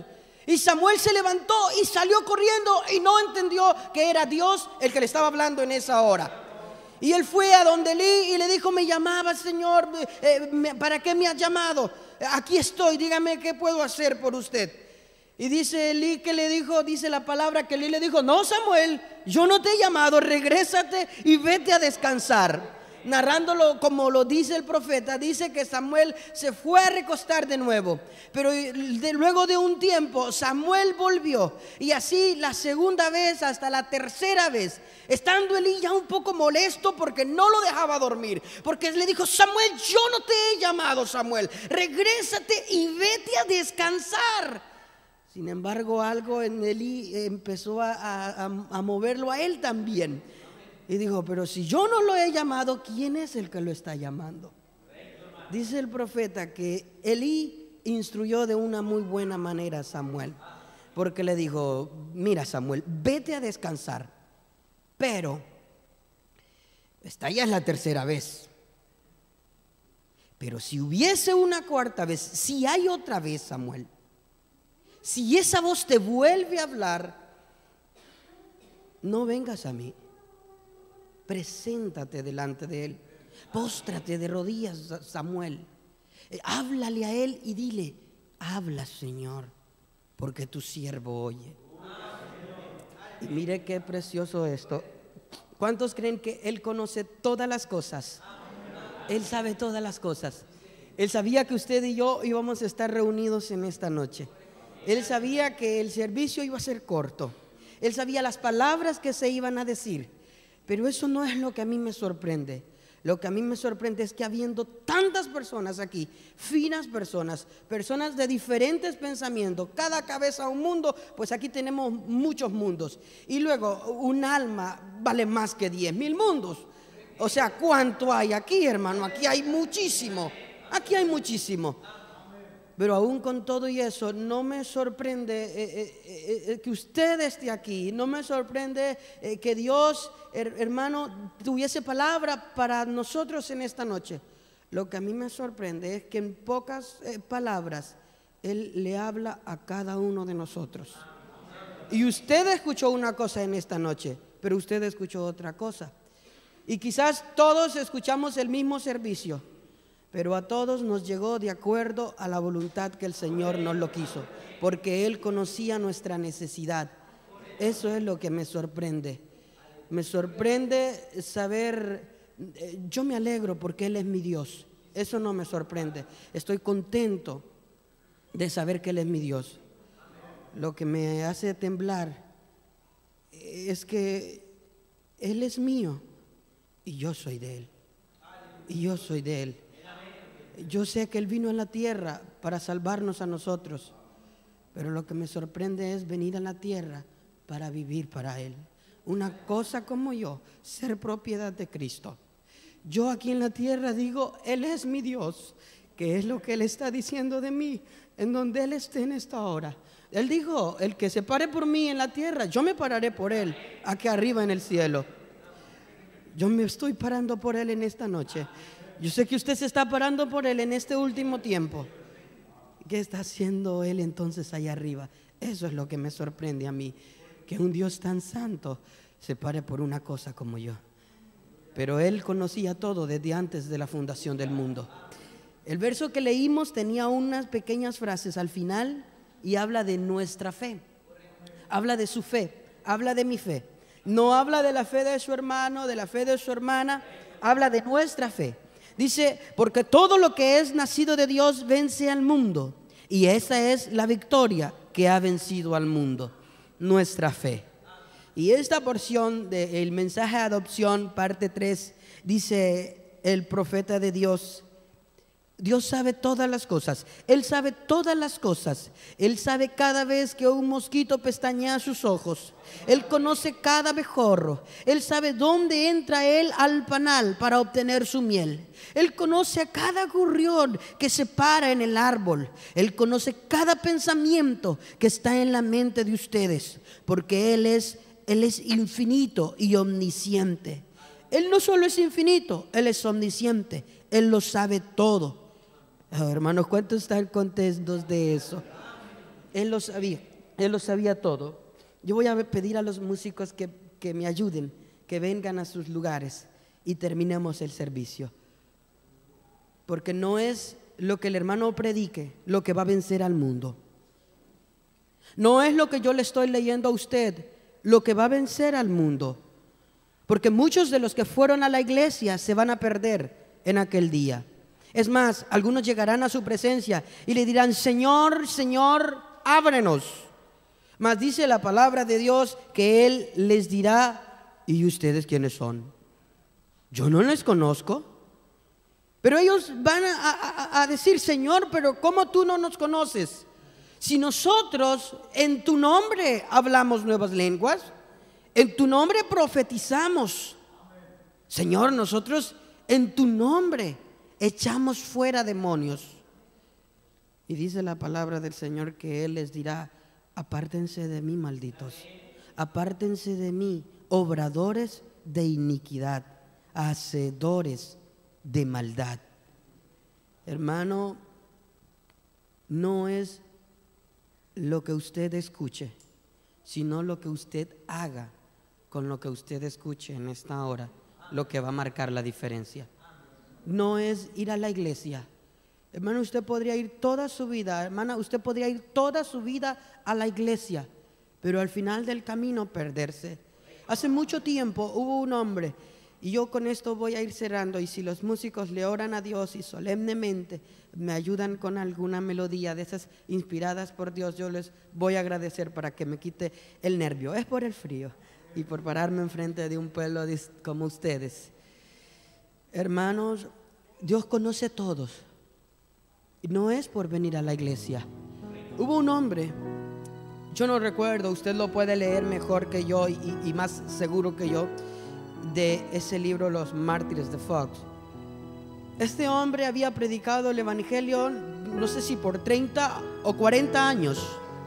Y Samuel se levantó y salió corriendo y no entendió que era Dios el que le estaba hablando en esa hora. Y él fue a donde Elí y le dijo: me llamaba, Señor, eh, me, ¿para qué me has llamado? Aquí estoy, dígame qué puedo hacer por usted. Y dice Elí que le dijo, dice la palabra que Elí le dijo: no, Samuel, yo no te he llamado, regrésate y vete a descansar. Narrándolo como lo dice el profeta, dice que Samuel se fue a recostar de nuevo. Pero de, luego de un tiempo Samuel volvió, y así la segunda vez hasta la tercera vez, estando Elí ya un poco molesto porque no lo dejaba dormir, porque le dijo: Samuel, yo no te he llamado, Samuel, regrésate y vete a descansar. Sin embargo, algo en Elí empezó a, a, a moverlo a él también. Y dijo: pero si yo no lo he llamado, ¿quién es el que lo está llamando? Dice el profeta que Elí instruyó de una muy buena manera a Samuel, porque le dijo: mira, Samuel, vete a descansar, pero esta ya es la tercera vez. Pero si hubiese una cuarta vez, si hay otra vez, Samuel, si esa voz te vuelve a hablar, no vengas a mí. Preséntate delante de él, póstrate de rodillas, Samuel, eh, háblale a él y dile: habla, Señor, porque tu siervo oye. Y mire qué precioso esto. ¿Cuántos creen que él conoce todas las cosas? Él sabe todas las cosas. Él sabía que usted y yo íbamos a estar reunidos en esta noche. Él sabía que el servicio iba a ser corto. Él sabía las palabras que se iban a decir. Pero eso no es lo que a mí me sorprende. Lo que a mí me sorprende es que habiendo tantas personas aquí, finas personas, personas de diferentes pensamientos, cada cabeza un mundo, pues aquí tenemos muchos mundos. Y luego un alma vale más que diez mil mundos. O sea, ¿cuánto hay aquí, hermano? Aquí hay muchísimo. Aquí hay muchísimo. Pero aún con todo y eso, no me sorprende eh, eh, eh, que usted esté aquí. No me sorprende eh, que Dios, her, hermano, tuviese palabra para nosotros en esta noche. Lo que a mí me sorprende es que en pocas eh, palabras Él le habla a cada uno de nosotros. Y usted escuchó una cosa en esta noche, pero usted escuchó otra cosa. Y quizás todos escuchamos el mismo servicio, pero a todos nos llegó de acuerdo a la voluntad que el Señor nos lo quiso, porque Él conocía nuestra necesidad. Eso es lo que me sorprende. Me sorprende saber, yo me alegro porque Él es mi Dios. Eso no me sorprende. Estoy contento de saber que Él es mi Dios. Lo que me hace temblar es que Él es mío y yo soy de Él. Y yo soy de Él. Yo sé que Él vino a la tierra para salvarnos a nosotros, pero lo que me sorprende es venir a la tierra para vivir para Él. Una cosa como yo, ser propiedad de Cristo. Yo aquí en la tierra digo: Él es mi Dios, que es lo que Él está diciendo de mí, en donde Él esté en esta hora. Él dijo: el que se pare por mí en la tierra, yo me pararé por Él aquí arriba en el cielo. Yo me estoy parando por Él en esta noche. Yo sé que usted se está parando por Él en este último tiempo. ¿Qué está haciendo Él entonces allá arriba? Eso es lo que me sorprende a mí, que un Dios tan santo se pare por una cosa como yo. Pero Él conocía todo desde antes de la fundación del mundo. El verso que leímos tenía unas pequeñas frases al final y habla de nuestra fe. Habla de su fe, habla de mi fe. No habla de la fe de su hermano, de la fe de su hermana, habla de nuestra fe. Dice: porque todo lo que es nacido de Dios vence al mundo, y esa es la victoria que ha vencido al mundo, nuestra fe. Y esta porción del mensaje de adopción, parte tres, dice el profeta de Dios: Dios sabe todas las cosas. Él sabe todas las cosas. Él sabe cada vez que un mosquito pestañea sus ojos. Él conoce cada abejorro. Él sabe dónde entra él al panal para obtener su miel. Él conoce a cada gorrión que se para en el árbol. Él conoce cada pensamiento que está en la mente de ustedes, porque Él es, Él es infinito y omnisciente. Él no solo es infinito, Él es omnisciente. Él lo sabe todo. Oh, hermanos, ¿cuántos están contentos de eso? Él lo sabía. Él lo sabía todo. Yo voy a pedir a los músicos que, que me ayuden, que vengan a sus lugares y terminemos el servicio. Porque no es lo que el hermano predique lo que va a vencer al mundo. No es lo que yo le estoy leyendo a usted lo que va a vencer al mundo. Porque muchos de los que fueron a la iglesia se van a perder en aquel día. Es más, algunos llegarán a su presencia y le dirán: Señor, Señor, ábrenos. Mas dice la palabra de Dios que Él les dirá: ¿y ustedes quiénes son? Yo no les conozco. Pero ellos van a, a, a decir: Señor, pero ¿cómo tú no nos conoces? Si nosotros en tu nombre hablamos nuevas lenguas, en tu nombre profetizamos. Señor, nosotros en tu nombre echamos fuera demonios. Y dice la palabra del Señor que Él les dirá: apártense de mí, malditos. Apártense de mí, obradores de iniquidad, hacedores de maldad. Hermano, no es lo que usted escuche, sino lo que usted haga con lo que usted escuche en esta hora, lo que va a marcar la diferencia. No es ir a la iglesia. Hermano, usted podría ir toda su vida, hermana, usted podría ir toda su vida a la iglesia, pero al final del camino perderse. Hace mucho tiempo hubo un hombre, y yo con esto voy a ir cerrando, y si los músicos le oran a Dios y solemnemente me ayudan con alguna melodía de esas inspiradas por Dios, yo les voy a agradecer para que me quite el nervio. Es por el frío y por pararme enfrente de un pueblo como ustedes. Hermanos, Dios conoce a todos. No es por venir a la iglesia. Hubo un hombre, yo no recuerdo, usted lo puede leer mejor que yo y, y más seguro que yo, de ese libro Los Mártires de Fox. Este hombre había predicado el evangelio, no sé si por treinta o cuarenta años,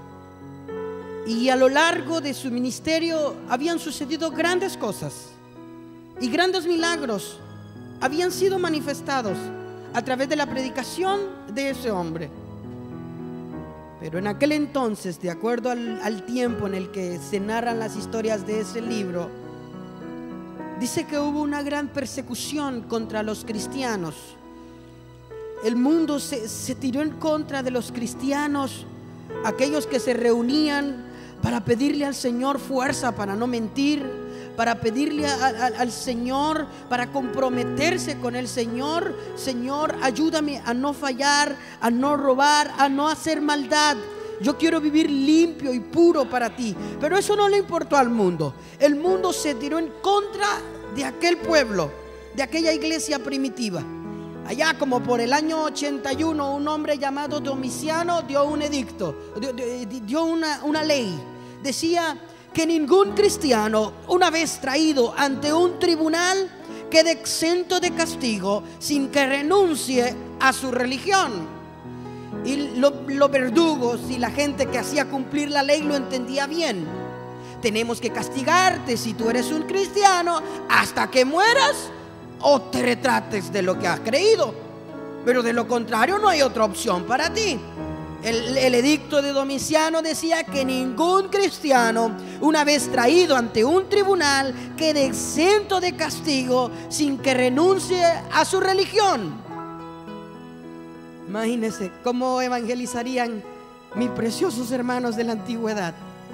y a lo largo de su ministerio habían sucedido grandes cosas y grandes milagros habían sido manifestados a través de la predicación de ese hombre. Pero en aquel entonces, de acuerdo al, al tiempo en el que se narran las historias de ese libro, dice que hubo una gran persecución contra los cristianos. El mundo se, se tiró en contra de los cristianos, aquellos que se reunían para pedirle al Señor fuerza para no mentir, para pedirle a, a, al Señor, para comprometerse con el Señor. Señor, ayúdame a no fallar, a no robar, a no hacer maldad. Yo quiero vivir limpio y puro para ti. Pero eso no le importó al mundo. El mundo se tiró en contra de aquel pueblo, de aquella iglesia primitiva. Allá como por el año ochenta y uno, un hombre llamado Domiciano dio un edicto, dio, dio una, una ley. Decía que ningún cristiano, una vez traído ante un tribunal, quede exento de castigo sin que renuncie a su religión. Y lo, los verdugos y la gente que hacía cumplir la ley lo entendía bien. Tenemos que castigarte si tú eres un cristiano hasta que mueras o te retrates de lo que has creído, pero de lo contrario no hay otra opción para ti. El, el edicto de Domiciano decía que ningún cristiano, una vez traído ante un tribunal, quede exento de castigo sin que renuncie a su religión. Imagínense cómo evangelizarían mis preciosos hermanos de la antigüedad.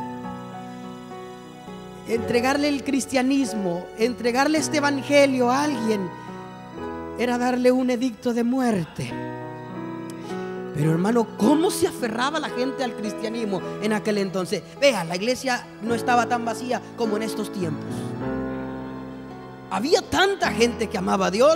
Entregarle el cristianismo, entregarle este evangelio a alguien, era darle un edicto de muerte. Pero hermano, ¿cómo se aferraba la gente al cristianismo en aquel entonces? Vea, la iglesia no estaba tan vacía como en estos tiempos. Había tanta gente que amaba a Dios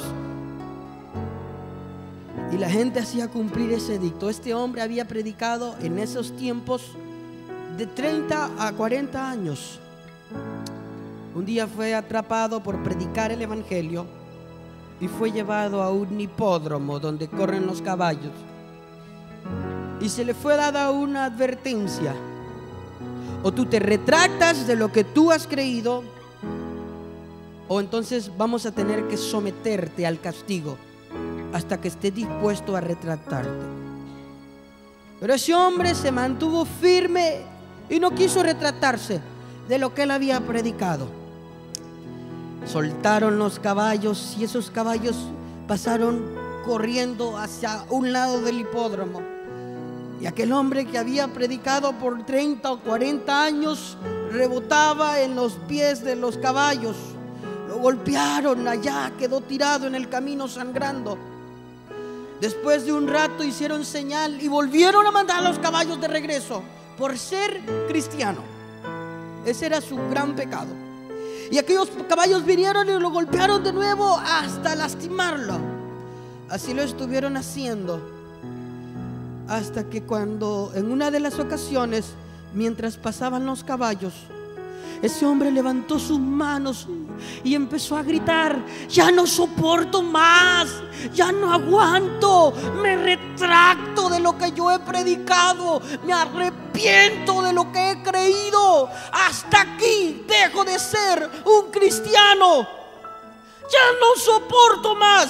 y la gente hacía cumplir ese edicto. Este hombre había predicado en esos tiempos de treinta a cuarenta años. Un día fue atrapado por predicar el evangelio y fue llevado a un hipódromo donde corren los caballos. Y se le fue dada una advertencia: o tú te retractas de lo que tú has creído, o entonces vamos a tener que someterte al castigo hasta que estés dispuesto a retractarte. Pero ese hombre se mantuvo firme y no quiso retratarse de lo que él había predicado. Soltaron los caballos y esos caballos pasaron corriendo hacia un lado del hipódromo. Y aquel hombre que había predicado por treinta o cuarenta años rebotaba en los pies de los caballos. Lo golpearon allá, quedó tirado en el camino sangrando. Después de un rato hicieron señal y volvieron a mandar a los caballos de regreso por ser cristiano. Ese era su gran pecado. Y aquellos caballos vinieron y lo golpearon de nuevo hasta lastimarlo. Así lo estuvieron haciendo, hasta que cuando en una de las ocasiones, mientras pasaban los caballos, ese hombre levantó sus manos y empezó a gritar: ya no soporto más, ya no aguanto, me retracto de lo que yo he predicado, me arrepiento de lo que he creído, hasta aquí dejo de ser un cristiano, ya no soporto más.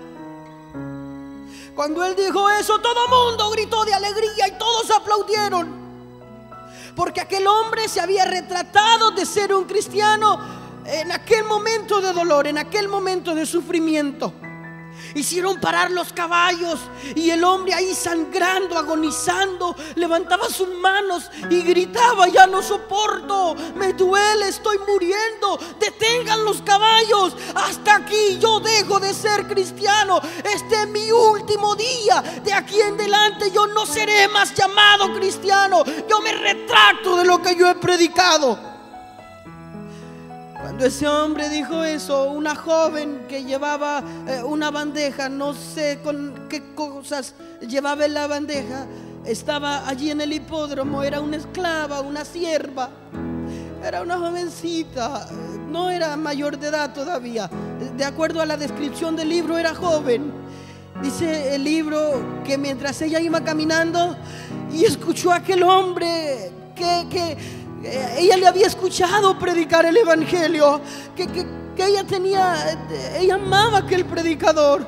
Cuando él dijo eso, todo el mundo gritó de alegría y todos aplaudieron, porque aquel hombre se había retratado de ser un cristiano en aquel momento de dolor, en aquel momento de sufrimiento. Hicieron parar los caballos y el hombre ahí sangrando, agonizando, levantaba sus manos y gritaba: ya no soporto, me duele, estoy muriendo, detengan los caballos, hasta aquí yo dejo de ser cristiano, este es mi último día, de aquí en adelante yo no seré más llamado cristiano, yo me retracto de lo que yo he predicado. Cuando ese hombre dijo eso, una joven que llevaba eh, una bandeja, no sé con qué cosas llevaba en la bandeja, estaba allí en el hipódromo. Era una esclava, una sierva, era una jovencita, no era mayor de edad todavía. De acuerdo a la descripción del libro, era joven. Dice el libro que mientras ella iba caminando y escuchó a aquel hombre que... que ella le había escuchado predicar el evangelio, que, que, que ella tenía, ella amaba a aquel predicador.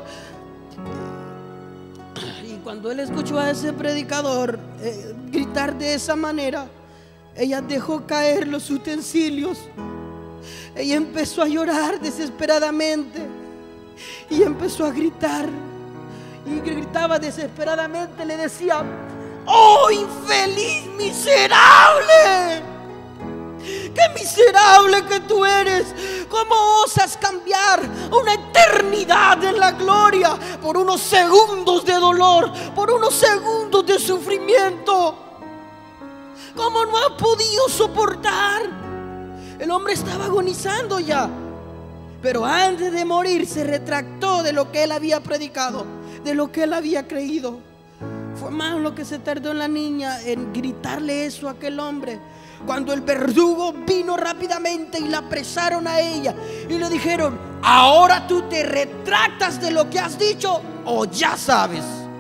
Y cuando él escuchó a ese predicador eh, gritar de esa manera, ella dejó caer los utensilios. Ella empezó a llorar desesperadamente y empezó a gritar. Y gritaba desesperadamente, le decía: ¡oh, infeliz, miserable! ¡Qué miserable que tú eres! ¿Cómo osas cambiar una eternidad en la gloria por unos segundos de dolor, por unos segundos de sufrimiento? ¿Cómo no ha podido soportar? El hombre estaba agonizando ya, pero antes de morir se retractó de lo que él había predicado, de lo que él había creído. Fue más lo que se tardó en la niña en gritarle eso a aquel hombre, cuando el verdugo vino rápidamente y la apresaron a ella y le dijeron: ahora tú te retractas de lo que has dicho o ya sabes.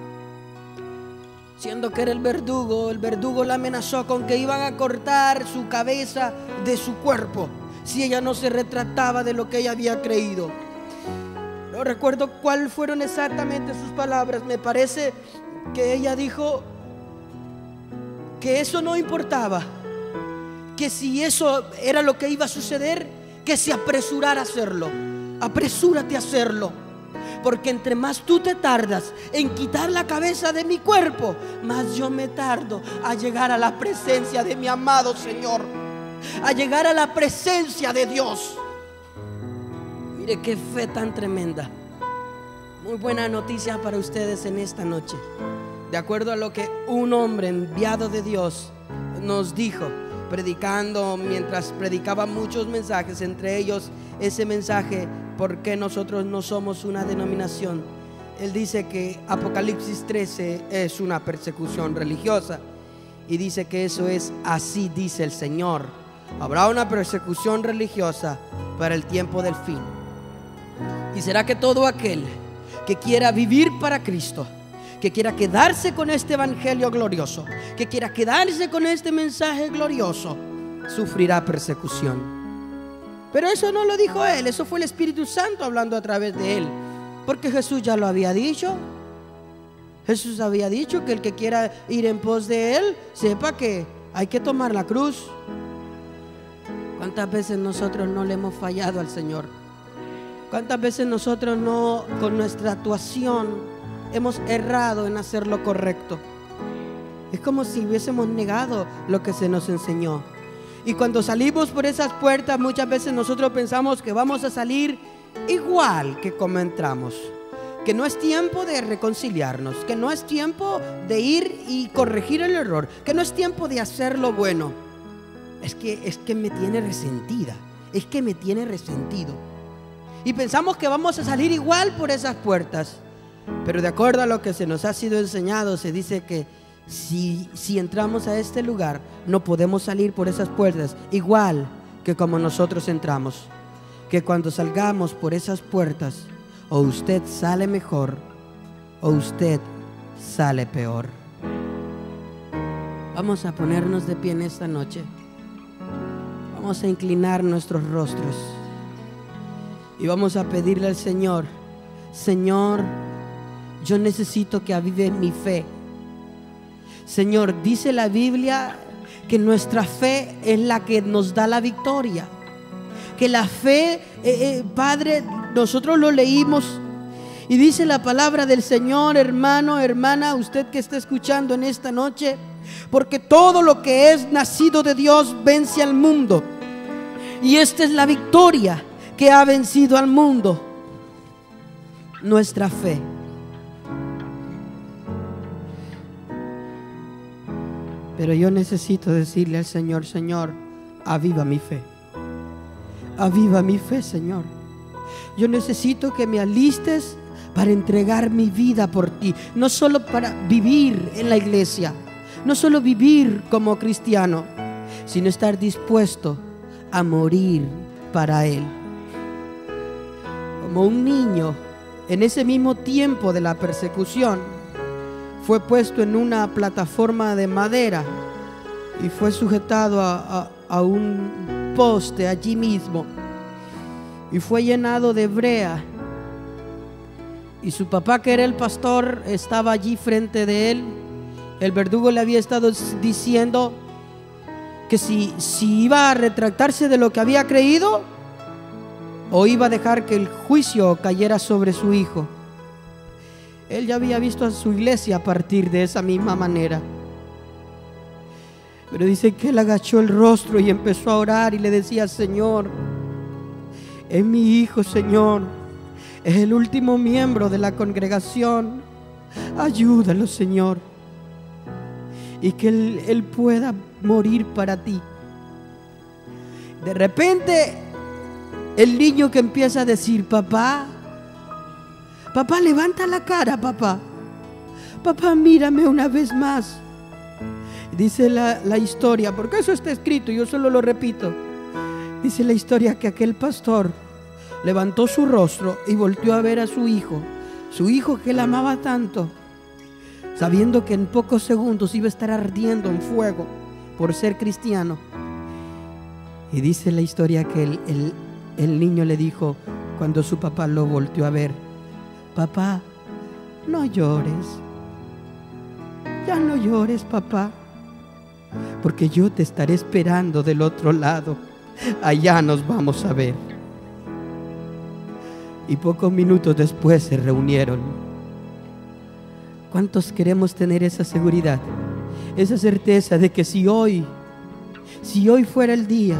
Siendo que era el verdugo, el verdugo la amenazó con que iban a cortar su cabeza de su cuerpo si ella no se retrataba de lo que ella había creído. No recuerdo cuáles fueron exactamente sus palabras. Me parece que ella dijo que eso no importaba, que si eso era lo que iba a suceder, que se apresurara a hacerlo. Apresúrate a hacerlo, porque entre más tú te tardas en quitar la cabeza de mi cuerpo, más yo me tardo a llegar a la presencia de mi amado Señor, a llegar a la presencia de Dios. Mire qué fe tan tremenda. Muy buena noticia para ustedes en esta noche. De acuerdo a lo que un hombre enviado de Dios nos dijo, predicando, mientras predicaba muchos mensajes, entre ellos ese mensaje: ¿por qué nosotros no somos una denominación? Él dice que Apocalipsis trece es una persecución religiosa, y dice que eso es así, dice el Señor. Habrá una persecución religiosa para el tiempo del fin. Y será que todo aquel que quiera vivir para Cristo, que quiera quedarse con este evangelio glorioso, que quiera quedarse con este mensaje glorioso, sufrirá persecución. Pero eso no lo dijo él, eso fue el Espíritu Santo hablando a través de él, porque Jesús ya lo había dicho. Jesús había dicho que el que quiera ir en pos de él, sepa que Hay que tomar la cruz. ¿Cuántas veces nosotros no le hemos fallado al Señor? ¿Cuántas veces nosotros no, con nuestra actuación, hemos errado en hacer lo correcto? Es como si hubiésemos negado lo que se nos enseñó. Y cuando salimos por esas puertas, muchas veces nosotros pensamos que vamos a salir igual que como entramos, que no es tiempo de reconciliarnos, que no es tiempo de ir y corregir el error, que no es tiempo de hacer lo bueno. Es que, es que me tiene resentida, es que me tiene resentido. Y pensamos que vamos a salir igual por esas puertas. Pero de acuerdo a lo que se nos ha sido enseñado, se dice que si, si entramos a este lugar, no podemos salir por esas puertas igual que como nosotros entramos. Que cuando salgamos por esas puertas, o usted sale mejor, o usted sale peor. Vamos a ponernos de pie en esta noche. Vamos a inclinar nuestros rostros y vamos a pedirle al Señor: Señor, yo necesito que avive mi fe. Señor, dice la Biblia que nuestra fe es la que nos da la victoria. Que la fe, eh, eh, Padre, nosotros lo leímos y dice la palabra del Señor, hermano, hermana, usted que está escuchando en esta noche, porque todo lo que es nacido de Dios vence al mundo. Y esta es la victoria que ha vencido al mundo: nuestra fe. Pero yo necesito decirle al Señor: Señor, aviva mi fe. Aviva mi fe, Señor. Yo necesito que me alistes para entregar mi vida por ti. No solo para vivir en la iglesia, no solo vivir como cristiano, sino estar dispuesto a morir para Él. Como un niño, en ese mismo tiempo de la persecución, fue puesto en una plataforma de madera y fue sujetado a, a, a un poste allí mismo, y fue llenado de brea, y su papá, que era el pastor, estaba allí frente de él. El verdugo le había estado diciendo que si, si iba a retractarse de lo que había creído o iba a dejar que el juicio cayera sobre su hijo. Él ya había visto a su iglesia partir de esa misma manera. Pero dice que él agachó el rostro y empezó a orar y le decía: Señor, es mi hijo, Señor, es el último miembro de la congregación, ayúdalo, Señor, y que él, él pueda morir para ti. De repente el niño que empieza a decir: papá, papá, levanta la cara, papá, papá, mírame una vez más. Dice la, la historia, porque eso está escrito, yo solo lo repito. Dice la historia que aquel pastor levantó su rostro y volteó a ver a su hijo, su hijo que él amaba tanto, sabiendo que en pocos segundos iba a estar ardiendo en fuego por ser cristiano. Y dice la historia que el, el, el niño le dijo, cuando su papá lo volteó a ver: papá, no llores, ya no llores, papá, porque yo te estaré esperando del otro lado, allá nos vamos a ver. Y pocos minutos después se reunieron. ¿Cuántos queremos tener esa seguridad, esa certeza de que si hoy, si hoy fuera el día,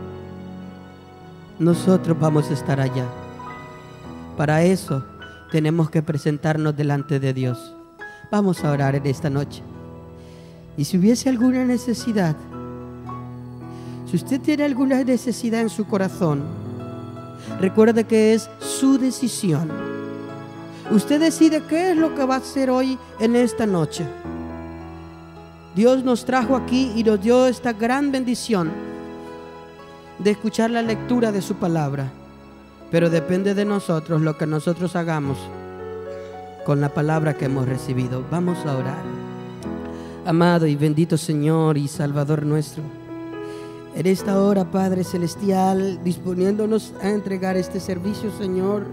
nosotros vamos a estar allá? Para eso tenemos que presentarnos delante de Dios. Vamos a orar en esta noche. Y si hubiese alguna necesidad, si usted tiene alguna necesidad en su corazón, recuerde que es su decisión. Usted decide qué es lo que va a hacer hoy en esta noche. Dios nos trajo aquí y nos dio esta gran bendición de escuchar la lectura de su palabra. Pero depende de nosotros lo que nosotros hagamos con la palabra que hemos recibido. Vamos a orar. Amado y bendito Señor y Salvador nuestro, en esta hora, Padre Celestial, disponiéndonos a entregar este servicio, Señor,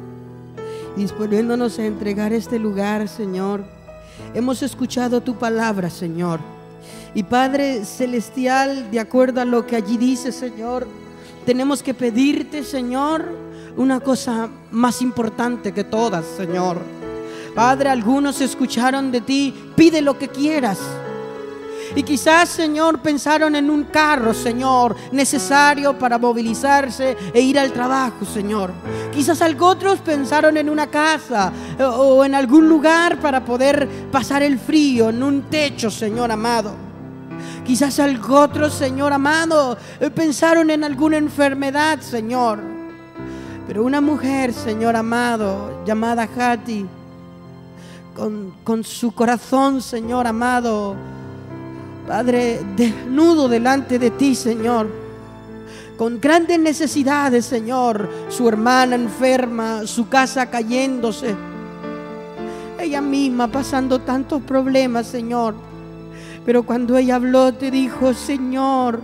disponiéndonos a entregar este lugar, Señor, hemos escuchado tu palabra, Señor, Y Padre Celestial, de acuerdo a lo que allí dice, Señor, tenemos que pedirte, Señor, una cosa más importante que todas, Señor. Padre, algunos escucharon de ti, pide lo que quieras. Y quizás, Señor, pensaron en un carro, Señor, necesario para movilizarse e ir al trabajo, Señor. Quizás otros pensaron en una casa o en algún lugar para poder pasar el frío, en un techo, Señor amado. Quizás otros, Señor amado, pensaron en alguna enfermedad, Señor. Pero una mujer, Señor amado, llamada Hati, con, con su corazón, Señor amado, Padre, desnudo delante de ti, Señor, con grandes necesidades, Señor, su hermana enferma, su casa cayéndose, ella misma pasando tantos problemas, Señor. Pero cuando ella habló, te dijo, Señor,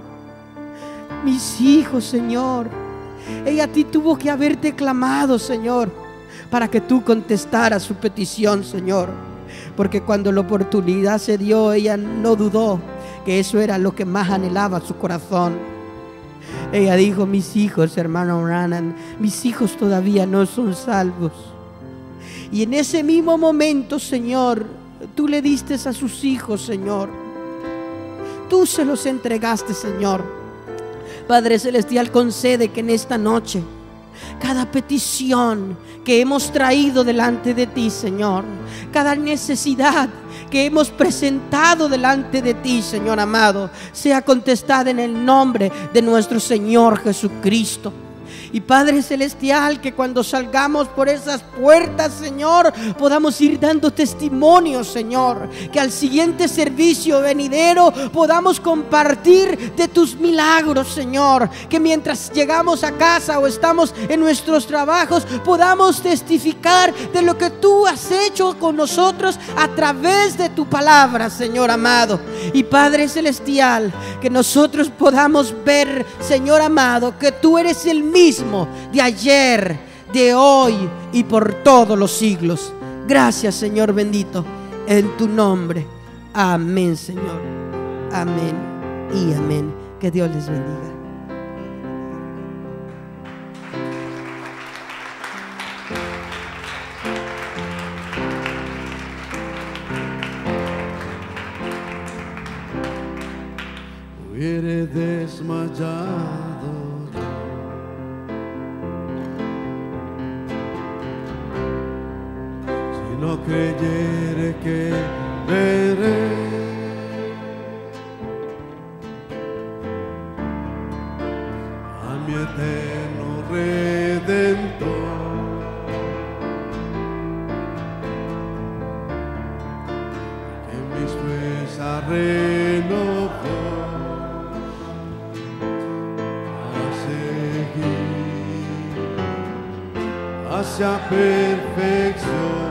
mis hijos, Señor, ella a ti tuvo que haberte clamado, Señor, para que tú contestaras su petición, Señor. Porque cuando la oportunidad se dio, ella no dudó que eso era lo que más anhelaba su corazón. Ella dijo, mis hijos, hermano Branham, mis hijos todavía no son salvos. Y en ese mismo momento, Señor, tú le diste a sus hijos, Señor. Tú se los entregaste, Señor. Padre Celestial, concede que en esta noche cada petición que hemos traído delante de ti, Señor, cada necesidad que hemos presentado delante de ti, Señor amado, sea contestada en el nombre de nuestro Señor Jesucristo. Y Padre Celestial, que cuando salgamos por esas puertas, Señor, podamos ir dando testimonio, Señor. Que al siguiente servicio venidero podamos compartir de tus milagros, Señor. Que mientras llegamos a casa o estamos en nuestros trabajos, podamos testificar de lo que tú has hecho con nosotros a través de tu palabra, Señor amado. Y Padre Celestial, que nosotros podamos ver, Señor amado, que tú eres el mismo de ayer, de hoy y por todos los siglos. Gracias, Señor bendito, en tu nombre. Amén, Señor. Amén y amén. Que Dios les bendiga. Hubiere desmayado si no creyere que veré a mi eterno Redentor, que mis fuerzas renovó hacia perfección.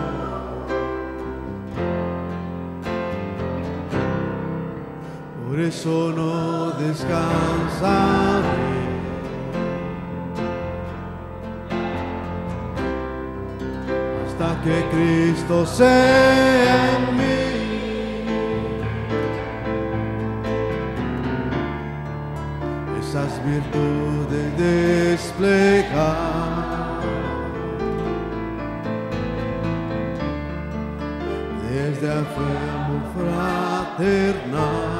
Por eso no descansaré hasta que Cristo sea en mí. Esas virtudes desplegar desde afirmo fraternal,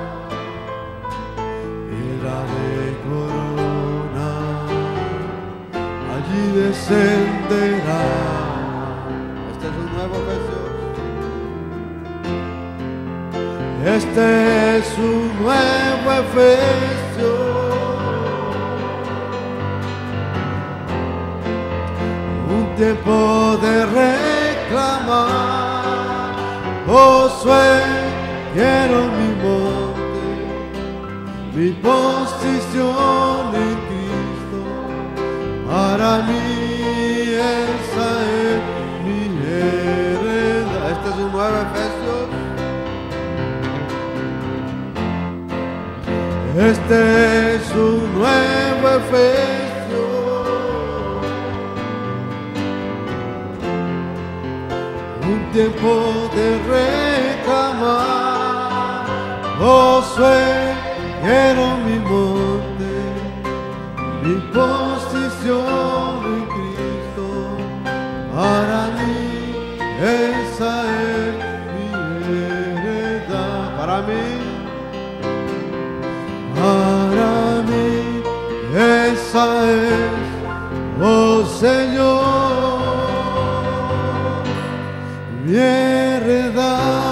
era de corona, allí descenderá. Este es un nuevo Efesios. Este es un nuevo Efesios. Un tiempo de reclamar. Josué, quiero mi monte, mi posición en Cristo. Para mí esa es mi heredad. Este es un nuevo Efesios. Este es un nuevo Efesios. Un tiempo de reclamar, Josué, quiero mi monte, mi posición en Cristo. Para mí esa es mi heredad. Para mí, para mí esa es, oh Señor, mi heredad.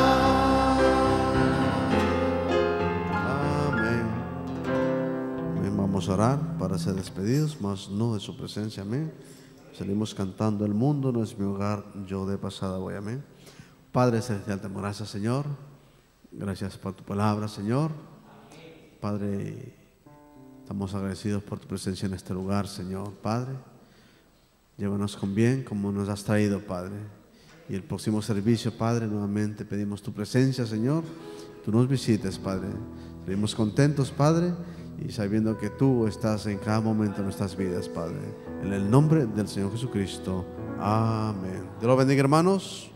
Vamos a orar para ser despedidos, mas no de su presencia, amén. Salimos cantando: el mundo no es mi hogar, yo de pasada voy, amén. Padre celestial, te damos gracias, Señor. Gracias por tu palabra, Señor. Padre, estamos agradecidos por tu presencia en este lugar, Señor. Padre, llévanos con bien como nos has traído, Padre. Y el próximo servicio, Padre, nuevamente pedimos tu presencia, Señor. Tú nos visites, Padre. Seguimos contentos, Padre, y sabiendo que tú estás en cada momento de nuestras vidas, Padre. En el nombre del Señor Jesucristo. Amén. Dios los bendiga, hermanos.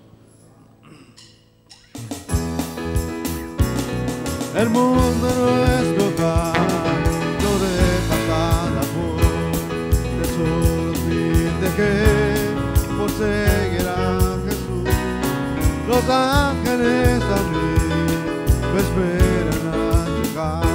El mundo no es mi hogar, yo de pasada voy. De solo sin dejé por seguir a Jesús. Los ángeles a mí me esperan a llegar.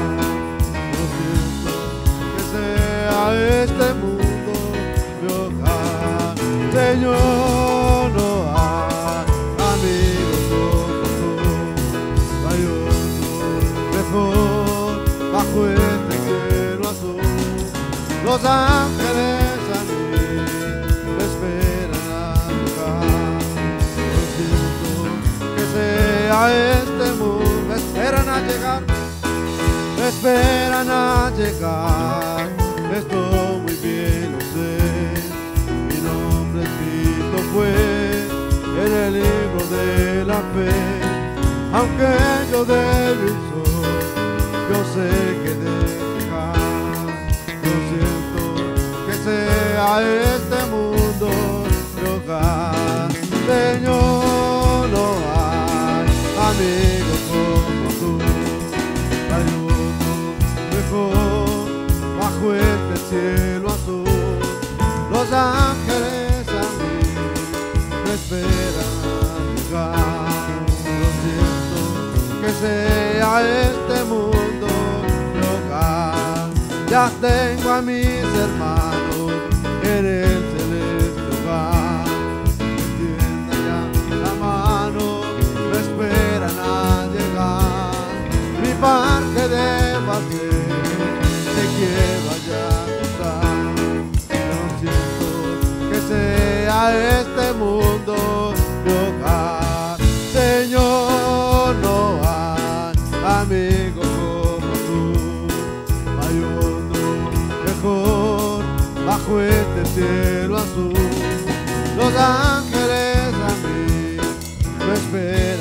A este mundo mi hogar, Señor, no hay amigos como tú. Hay otro mejor bajo este cielo azul. Los ángeles a mí me esperan a llegar. Lo siento que sea este mundo, me esperan a llegar, me esperan a llegar. Esto muy bien lo sé, mi nombre escrito fue en el libro de la fe. Aunque yo débil soy, yo sé que de dejar. Yo siento que sea este mundo mi hogar. Señor, no hay amigos como tú. Hay uno mejor bajo este cielo azul. Los ángeles a mí me esperan llegar. Lo siento que sea este mundo mi hogar. Ya tengo a mis hermanos en el celeste hogar. Extiendan ya la mano, me esperan a llegar. Mi parte debo hacer que vaya a gustar. No siento que sea este mundo mi hogar. Señor, no hay amigo como tú. Hay uno mejor bajo este cielo azul. Los ángeles a mí me esperan